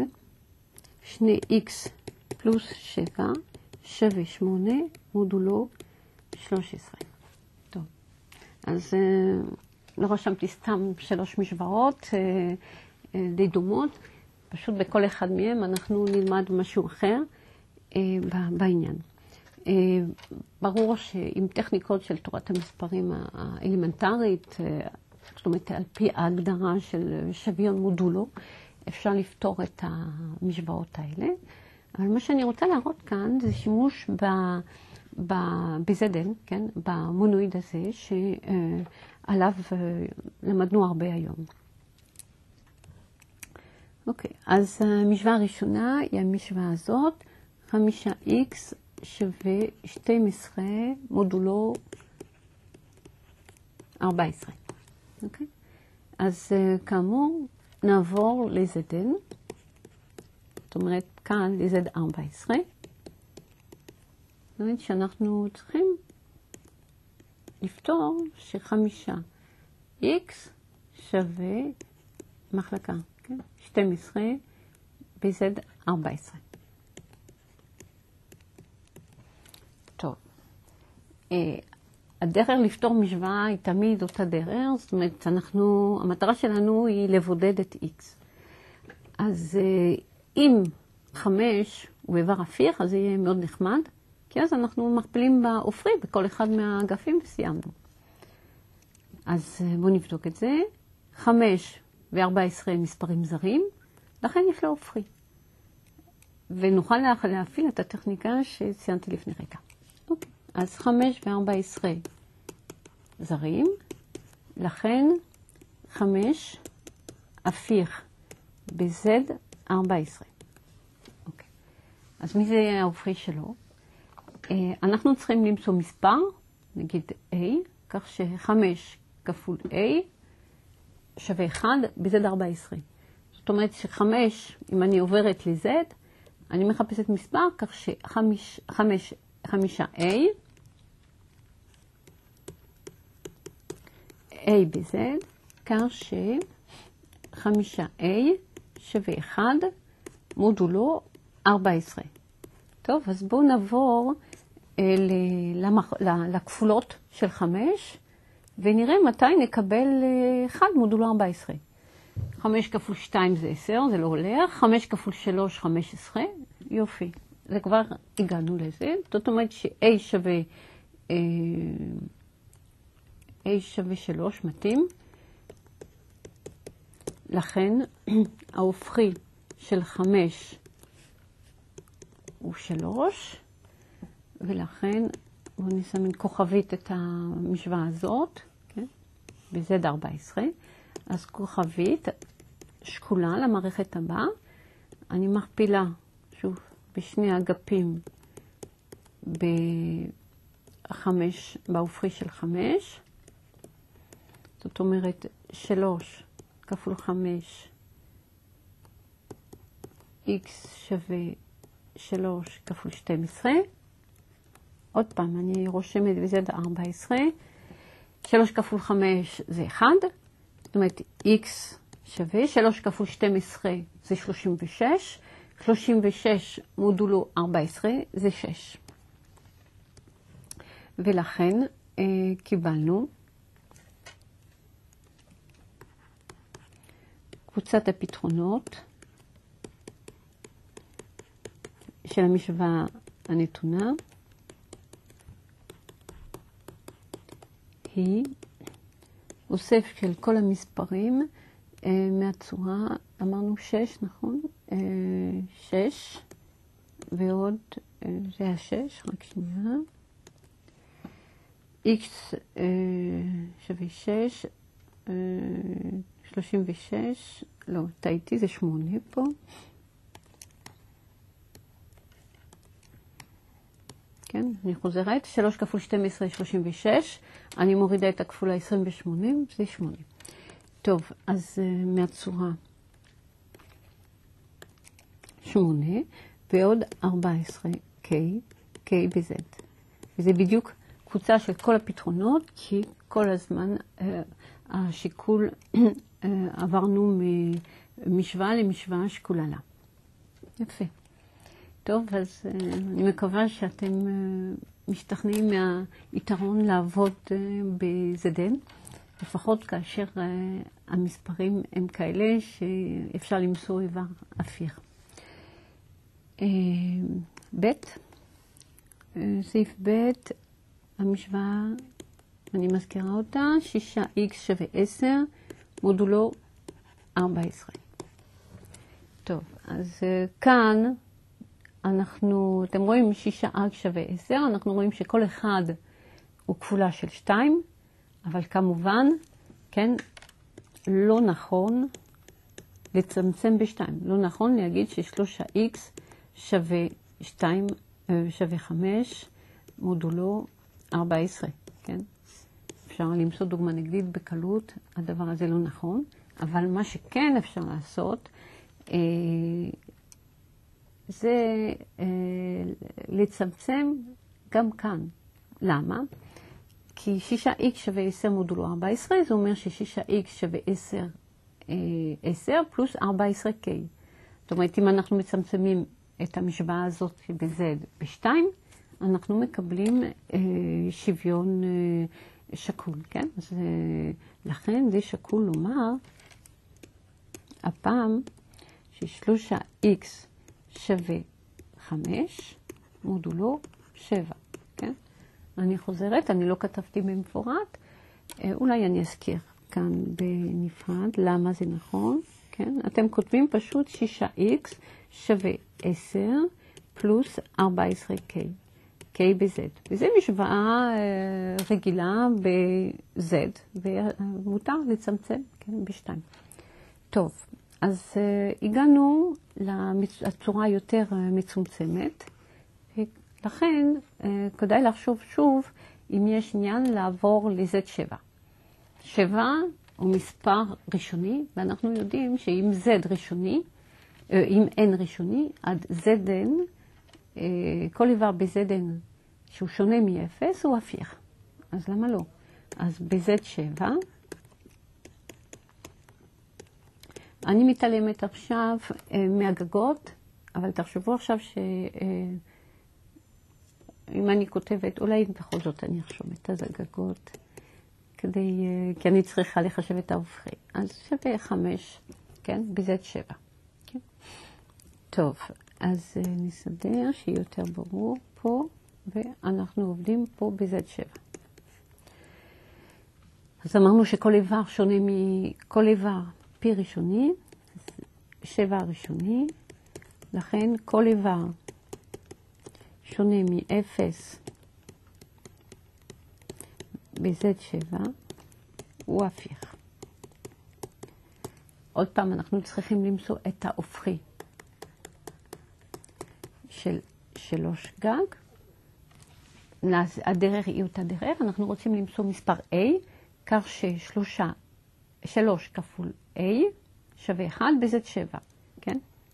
2x פלוס 7 שווה 8 מודולו 13. טוב, אז לא רשמתי סתם 3 משוואות די דומות, פשוט בכל אחד מהם אנחנו נלמד משהו אחר בעניין. ברור שעם טכניקות של תורת המספרים האלמנטרית, זאת אומרת על פי ההגדרה של שוויון מודולו, אפשר לפתור את המשוואות האלה. אבל מה שאני רוצה להראות כאן זה שימוש ב-ZN, כן? במונואיד הזה שעליו למדנו הרבה היום. אוקיי, אז המשוואה הראשונה היא המשוואה הזאת, 5x שווה 12 מודולו 14. אוקיי? אז כאמור, נעבור ל-ZN, זאת אומרת כאן ל-Z14. זאת אומרת שאנחנו צריכים לפתור ש5x שווה מחלקה, כן? 12 ב-Z14. טוב, הדרך לפתור משוואה היא תמיד אותה דרך, זאת אומרת, המטרה שלנו היא לבודד את x. אז אם 5 הוא איבר הפיך, אז זה יהיה מאוד נחמד, כי אז אנחנו מכפילים בהופכי בכל אחד מהאגפים וסיימנו. אז בואו נבדוק את זה. 5 ו-14 מספרים זרים, לכן יש לו הופכי. ונוכל להפעיל את הטכניקה שציינתי לפני רגע. אוקיי. אז 5 ו-14 זרים, לכן 5 הפיך ב-Z14. אוקיי. אז מי זה ההופכי שלו? אנחנו צריכים למצוא מספר, נגיד A, כך ש5 כפול A שווה 1 ב-Z14. זאת אומרת ש5, אם אני עוברת ל-Z, אני מחפשת מספר, כך ש5A, A ב-Z, כך ש5A שווה 1 מודולו 14. טוב, אז בואו נעבור לכפולות של 5, ונראה מתי נקבל 1 מודולו 14. 5 כפול 2 זה 10, זה לא הולך. 5 כפול 3, 15. יופי, זה כבר הגענו לזה. זאת אומרת ש-A שווה 3 מתאים. לכן ההופכי של 5 הוא 3, ולכן בואו נסמן כוכבית את המשוואה הזאת, כן? ב-Z14. אז כוכבית שקולה למערכת הבאה. אני מכפילה, שוב, בשני אגפים בהופכי של 5. זאת אומרת 3 כפול 5, x שווה 3 כפול 12. עוד פעם, אני רושמת ב-Z14. 3 כפול 5 זה 1. זאת אומרת, x שווה 3 כפול 12 זה 36. 36 מודולו 14 זה 6. ולכן קיבלנו קבוצת הפתרונות של המשוואה הנתונה. היא אוסף של כל המספרים מהצורה, אמרנו 6, נכון? 6, ועוד, זה היה 6, רק שנייה. x שווה 6, 36, לא, טעיתי, זה 8 פה. כן, אני חוזרת, 3 כפול 12, 36, אני מורידה את הכפולה 20 ו-80, זה 8. טוב, אז מהצורה 8, ועוד 14, k ב-z. וזה בדיוק קבוצה של כל הפתרונות, כי כל הזמן השיקול עברנו ממשוואה למשוואה שקולה לה. יפה. טוב, אז אני מקווה שאתם משתכנעים מהיתרון לעבוד ב-ZN, לפחות כאשר המספרים הם כאלה שאפשר למצוא איבר הפיך. ב', סעיף ב', המשוואה, אני מזכירה אותה, 6x שווה 10, מודולו 14. טוב, אז כאן אתם רואים 6x שווה 10, אנחנו רואים שכל אחד הוא כפולה של 2, אבל כמובן, כן, לא נכון לצמצם ב-2. לא נכון להגיד ש3x שווה 2, שווה 5, מודולו 14, כן? אפשר למצוא דוגמה נגדית בקלות, הדבר הזה לא נכון, אבל מה שכן אפשר לעשות, זה לצמצם גם כאן. למה? כי 6x שווה 10 מודולו 14, זה אומר ש6x שווה 10 פלוס 14k. זאת אומרת, אם אנחנו מצמצמים את המשוואה הזאת ב-z ב-2, אנחנו מקבלים שוויון שקול, כן? אז לכן זה שקול לומר, הפעם ש3x שווה 5, מודולו 7, כן? אני חוזרת, אני לא כתבתי במפורט, אולי אני אזכיר כאן בנפרד למה זה נכון, כן? אתם כותבים פשוט 6x שווה 10 פלוס 14k, k ב-z, וזה משוואה רגילה ב-z, ומותר לצמצם, כן? ב-2. טוב. אז הגענו לצורה יותר מצומצמת, ולכן כדאי לחשוב שוב אם יש עניין לעבור ל-Z7. 7 הוא מספר ראשוני, ואנחנו יודעים שאם Z ראשוני, אם N ראשוני, עד ZN, כל איבר ב-ZN שהוא שונה מ-0 הוא הפיך. אז למה לא? אז ב-Z7, אני מתעלמת עכשיו מהגגות, אבל תחשבו עכשיו שאם אני כותבת, אולי בכל זאת אני אחשוב את הגגות, כי אני צריכה לחשב את ההופכי. אז שווה 5, כן? ב-Z7. כן? טוב, אז נסדר שיהיה יותר ברור פה, ואנחנו עובדים פה ב-Z7. אז אמרנו שכל איבר שונה מכל איבר. פי ראשוני, 7 ראשוני, לכן כל איבר שונה מ-0 ב-Z7 הוא הפיך. עוד פעם אנחנו צריכים למצוא את ההופכי של 3 גג. הדרך היא אותה דרך, אנחנו רוצים למצוא מספר A, כך ש3 כפול A שווה 1 ב-Z7, כן?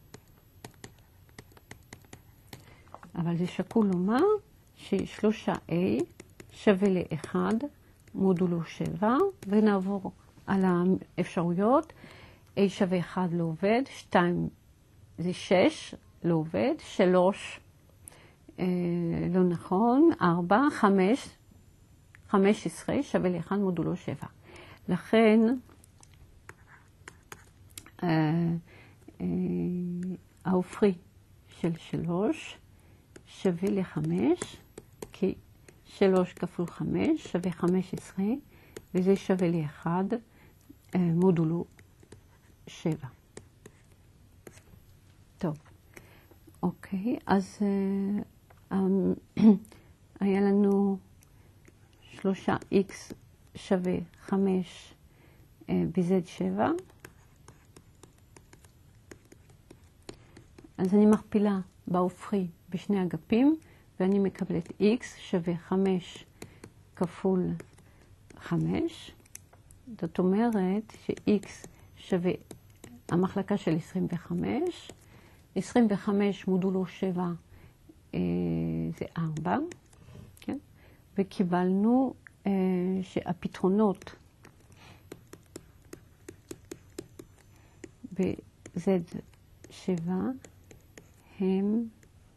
אבל זה שקול לומר ש3A שווה ל-1 מודולו 7, ונעבור על האפשרויות. A שווה 1 לא עובד, 2 זה 6 לא עובד, 3 לא נכון, 4, 5, 15 שווה ל-1 מודולו 7. לכן, ההופכי של 3 שווה ל-5, כי 3 כפול 5 שווה 15, וזה שווה ל1 מודולו 7. טוב, אוקיי, אז היה לנו 3x שווה 5 ב-z7. אז אני מכפילה בהופכי בשני אגפים, ואני מקבלת x שווה 5 כפול 5. זאת אומרת ש-x שווה המחלקה של 25. 25 מודולו 7 זה 4. כן? וקיבלנו שהפתרונות ב-z7 הם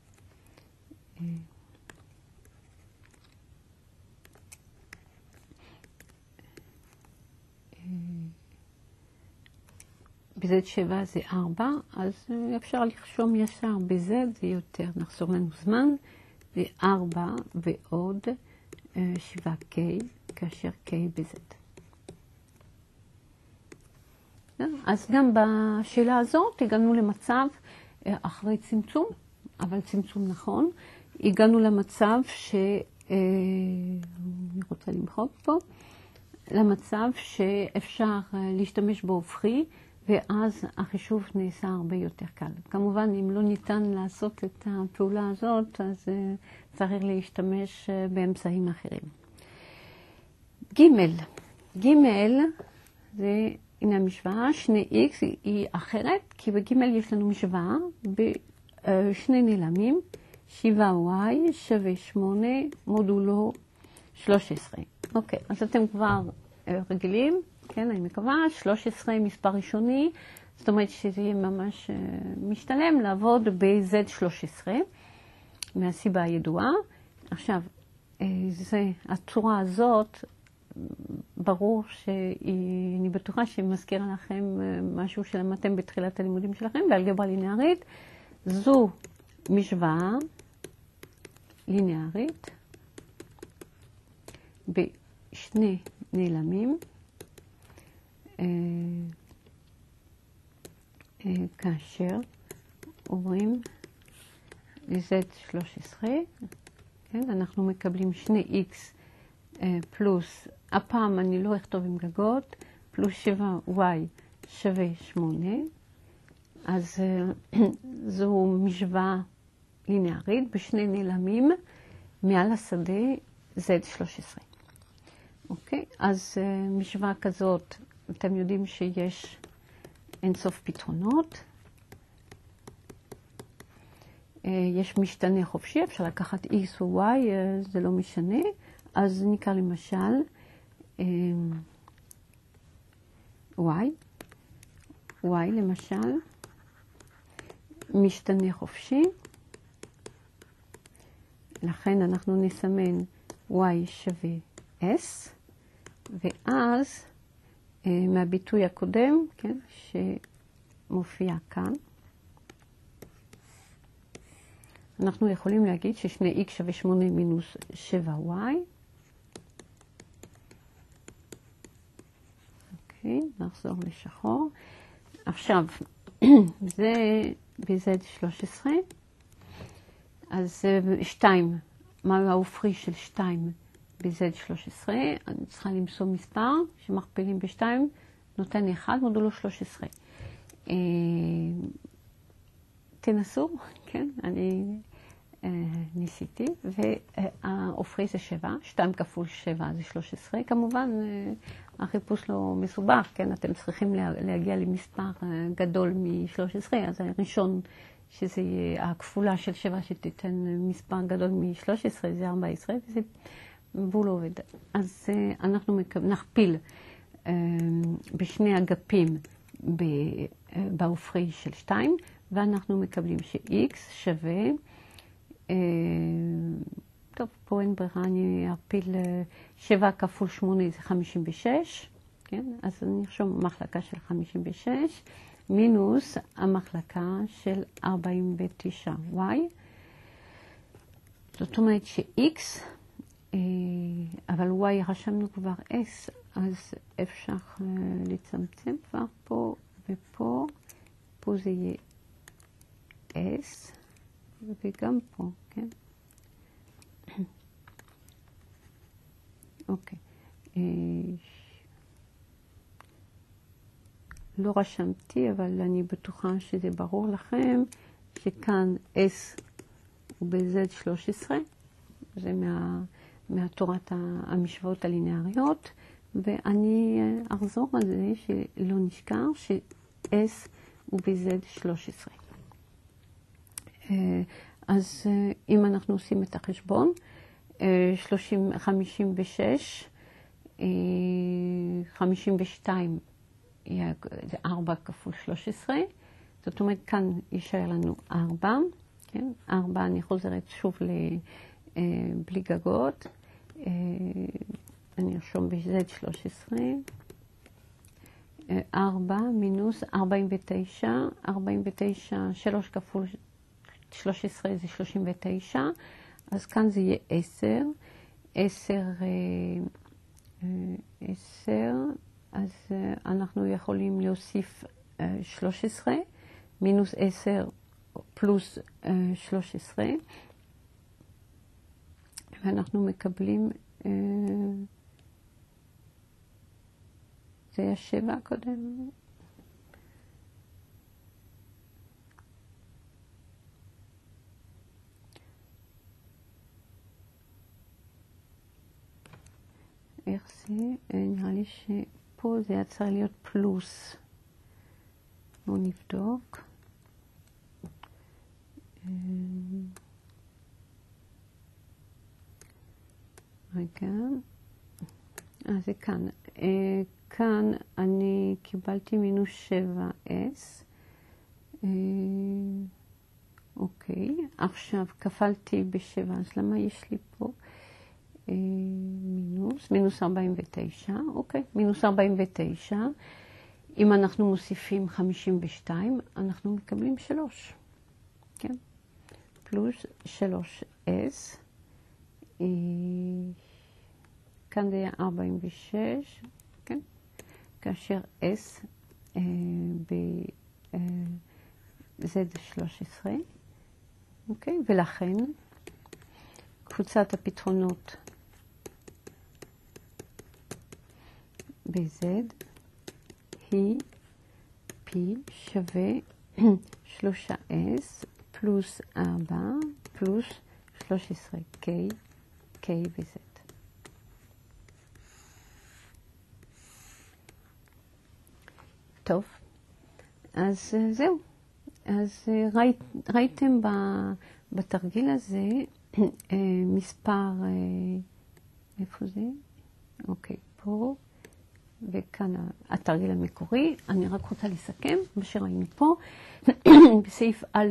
ב-z7 זה 4, אז אפשר לרשום ישר ב-z, זה יותר, נחסור לנו זמן, זה 4 ועוד 7k, כאשר k ב-z. אז גם בשאלה הזאת הגענו למצב, אחרי צמצום, אבל צמצום נכון, הגענו למצב אני רוצה למחוק פה, למצב שאפשר להשתמש בהופכי, ואז החישוב נעשה הרבה יותר קל. כמובן, אם לא ניתן לעשות את הפעולה הזאת, אז צריך להשתמש באמצעים אחרים. ג' זה, הנה המשוואה, 2x היא אחרת, כי בג' יש לנו משוואה בשני נעלמים, 7y שווה 8 מודולו 13. אוקיי, אז אתם כבר רגילים, כן, אני מקווה, 13 מספר ראשוני, זאת אומרת שזה יהיה ממש משתלם לעבוד ב-z13, מהסיבה הידועה. עכשיו, הצורה הזאת, ברור שאני בטוחה שהיא מזכירה לכם משהו שלמדתם בתחילת הלימודים שלכם, באלגברה ליניארית. זו משוואה ליניארית בשני נעלמים, כאשר עוברים ל-z13, כן, אנחנו מקבלים 2x פלוס, הפעם אני לא אכתוב עם גגות, פלוס 7y שווה 8, אז זו משוואה ליניארית בשני נעלמים מעל השדה z13. אוקיי, אז משוואה כזאת, אתם יודעים שיש אינסוף פתרונות. יש משתנה חופשי, אפשר לקחת x או y, זה לא משנה. אז נקרא למשל y למשל, משתנה חופשי. לכן אנחנו נסמן y שווה s, ואז מהביטוי הקודם, כן, שמופיע כאן, אנחנו יכולים להגיד ש2x שווה 8 מינוס 7y. אוקיי, נחזור לשחור. עכשיו, זה ב-z13, אז 2, מה ההופכי של 2 ב-z13? אני צריכה למצוא מספר שמכפילים ב-2, נותן 1 מודולו 13. תנסו, כן, אני ניסיתי, וההופכי זה 7, 2 כפול 7 זה 13. כמובן, החיפוש לא מסובך, כן, אתם צריכים להגיע למספר גדול מ-13, אז הראשון שזה יהיה הכפולה של 7 שתיתן מספר גדול מ-13, זה 14, והוא לא עובד. אז אנחנו נכפיל בשני אגפים בהופכי של 2, ואנחנו מקבלים ש-x שווה, טוב, פה אין ברירה, אני ארפיל 7 כפול 8 זה 56, כן? אז אני ארשום מחלקה של 56, מינוס המחלקה של 49y. זאת אומרת ש-x, אבל y רשמנו כבר s, אז אפשר לצמצם כבר פה ופה, פה זה יהיה S, וגם פה, כן? אוקיי. לא רשמתי, אבל אני בטוחה שזה ברור לכם, שכאן S הוא ב-Z13, זה מהתורת המשוואות הלינאריות, ואני אחזור על זה שלא נשכח ש-S הוא ב-Z13. אז אם אנחנו עושים את החשבון, 56, 52 זה 4 כפול 13, זאת אומרת כאן יישאר לנו 4, כן? 4 אני חוזרת שוב בלי גגות, אני ארשום ב-Z13, 4 מינוס 49, 3 כפול 13 זה 39, אז כאן זה יהיה 10, 10, אז אנחנו יכולים להוסיף 13, מינוס 10 פלוס 13, ואנחנו מקבלים, זה היה 7 קודם, איך זה? נראה לי שפה זה היה צריך להיות פלוס. בואו נבדוק. רגע. זה כאן. כאן אני קיבלתי מינוס 7S. אוקיי. עכשיו כפלתי ב7, אז למה יש לי פה? מינוס 49, אוקיי, מינוס 49. אם אנחנו מוסיפים 52, אנחנו מקבלים 3, כן? פלוס 3S, כאן זה היה 46, כן? כאשר S ב-Z13, אוקיי? ולכן קבוצת הפתרונות ב-Z היא P שווה 3S פלוס 4 פלוס 13K, K ו-Z. טוב, אז זהו. אז ראיתם בתרגיל הזה מספר, איפה זה? אוקיי, פה. וכאן התרגיל המקורי. אני רק רוצה לסכם מה שראינו פה. בסעיף א',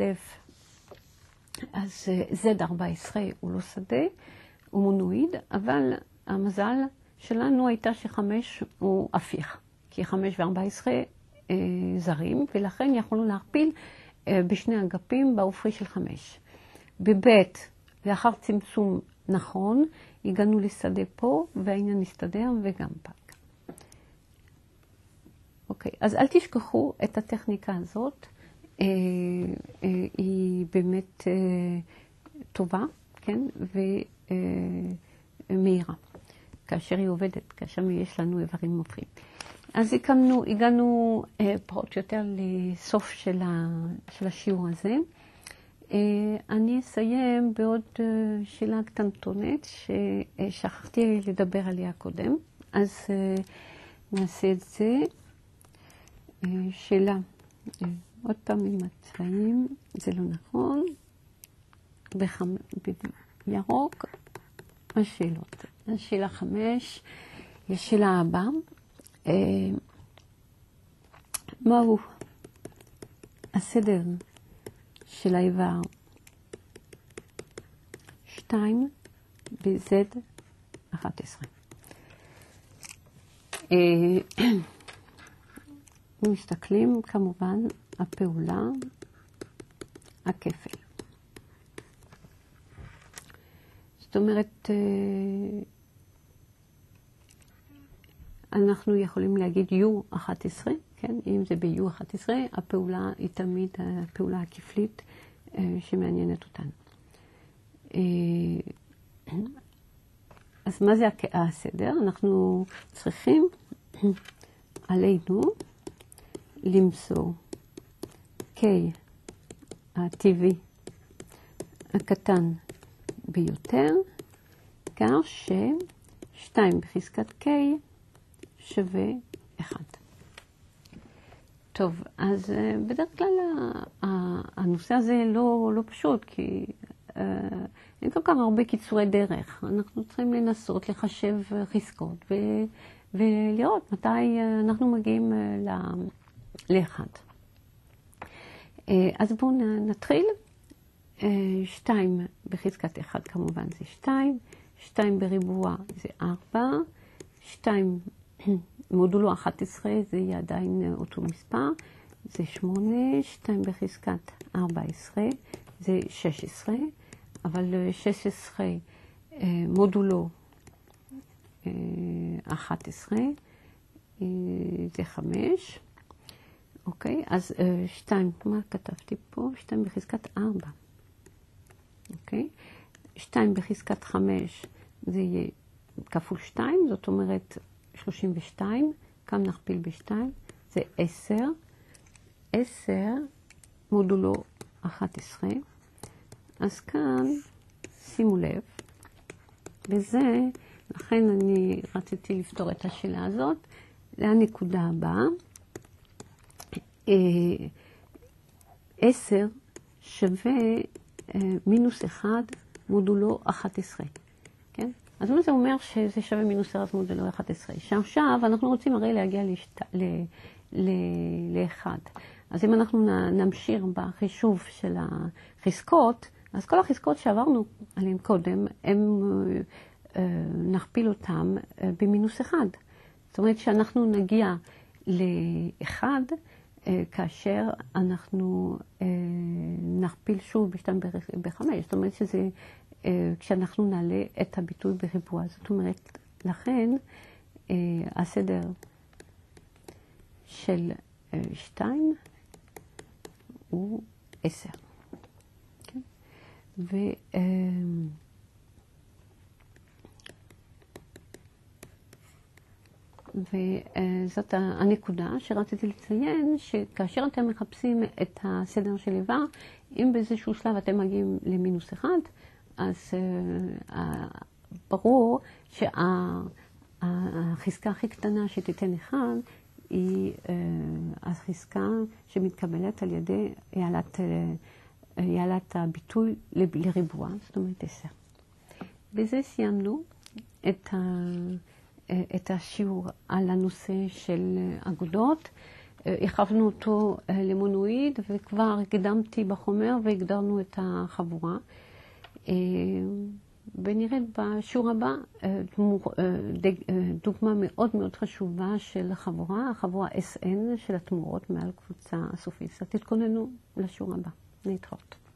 אז Z14 הוא לא שדה, הוא מונואיד, אבל המזל שלנו הייתה ש5 הוא הפיך, כי 5 ו14 זרים, ולכן יכולנו להכפיל בשני אגפים בהופכי של 5. בבית, לאחר צמצום נכון, הגענו לשדה פה, והעניין נסתדר וגם פה. אוקיי, אז אל תשכחו את הטכניקה הזאת, היא באמת טובה, כן, ומהירה, כאשר היא עובדת, כאשר יש לנו איברים מופכים. אז הגענו פחות או יותר לסוף של השיעור הזה. אני אסיים בעוד שאלה קטנטונת ששכחתי לדבר עליה קודם, אז נעשה את זה. שאלה, עוד פעם עם הצבעים, זה לא נכון, בירוק, השאלות. השאלה 5, יש שאלה הבאה, מהו הסדר של האיבר 2 ב-Z11? מסתכלים כמובן הפעולה, הכפל. זאת אומרת, אנחנו יכולים להגיד U11, כן? אם זה ב-U11, הפעולה היא תמיד הפעולה הכפלית שמעניינת אותנו. אז מה זה הסדר? אנחנו צריכים עלינו למצוא K הטבעי הקטן ביותר, כך ש2 בחזקת K שווה 1. טוב, אז בדרך כלל הנושא הזה לא פשוט, כי אין כל כך הרבה קיצורי דרך. אנחנו צריכים לנסות לחשב חזקות ולראות מתי אנחנו מגיעים ל-1. אז בואו נתחיל. 2 בחזקת 1 כמובן זה 2, 2 בריבוע זה 4, 2 מודולו 11 זה יהיה עדיין אותו מספר, זה 8, 2 בחזקת 14 זה 16, אבל 16 מודולו 11 זה 5. אוקיי, אז 2, מה כתבתי פה? 2 בחזקת 4. אוקיי, 2 בחזקת 5 זה יהיה כפול 2, זאת אומרת 32, כאן נכפיל ב-2, זה 10. 10 מודולו 11. אז כאן, שימו לב, וזה, לכן אני רציתי לפתור את השאלה הזאת, לנקודה הבאה. 10 שווה מינוס 1 מודולו 11, כן? אז מה זה אומר שזה שווה מינוס 1 מודולו 11? שעכשיו אנחנו רוצים הרי להגיע ל-1. אז אם אנחנו נמשיך בחישוב של החזקות, אז כל החזקות שעברנו עליהן קודם, נכפיל אותם במינוס 1. זאת אומרת שאנחנו נגיע ל-1, כאשר אנחנו נכפיל שוב ב-2 ב-5. זאת אומרת שזה כשאנחנו נעלה את הביטוי בריבוע. זאת אומרת, לכן הסדר של 2 הוא 10. כן? וזאת הנקודה שרציתי לציין, שכאשר אתם מחפשים את הסדר של איבר, אם באיזשהו שלב אתם מגיעים למינוס 1, אז ברור שהחזקה הכי קטנה שתיתן 1 היא החזקה שמתקבלת על ידי העלת הביטוי לריבוע, זאת אומרת 10. בזה סיימנו את השיעור על הנושא של אגודות. הרחבנו אותו למונואיד וכבר הקדמתי בחומר והגדרנו את החבורה. ונראה בשיעור הבא דוגמה מאוד מאוד חשובה של החבורה, החבורה SN של התמורות מעל קבוצה הסופית. אז תתכוננו לשיעור הבא. להתראות.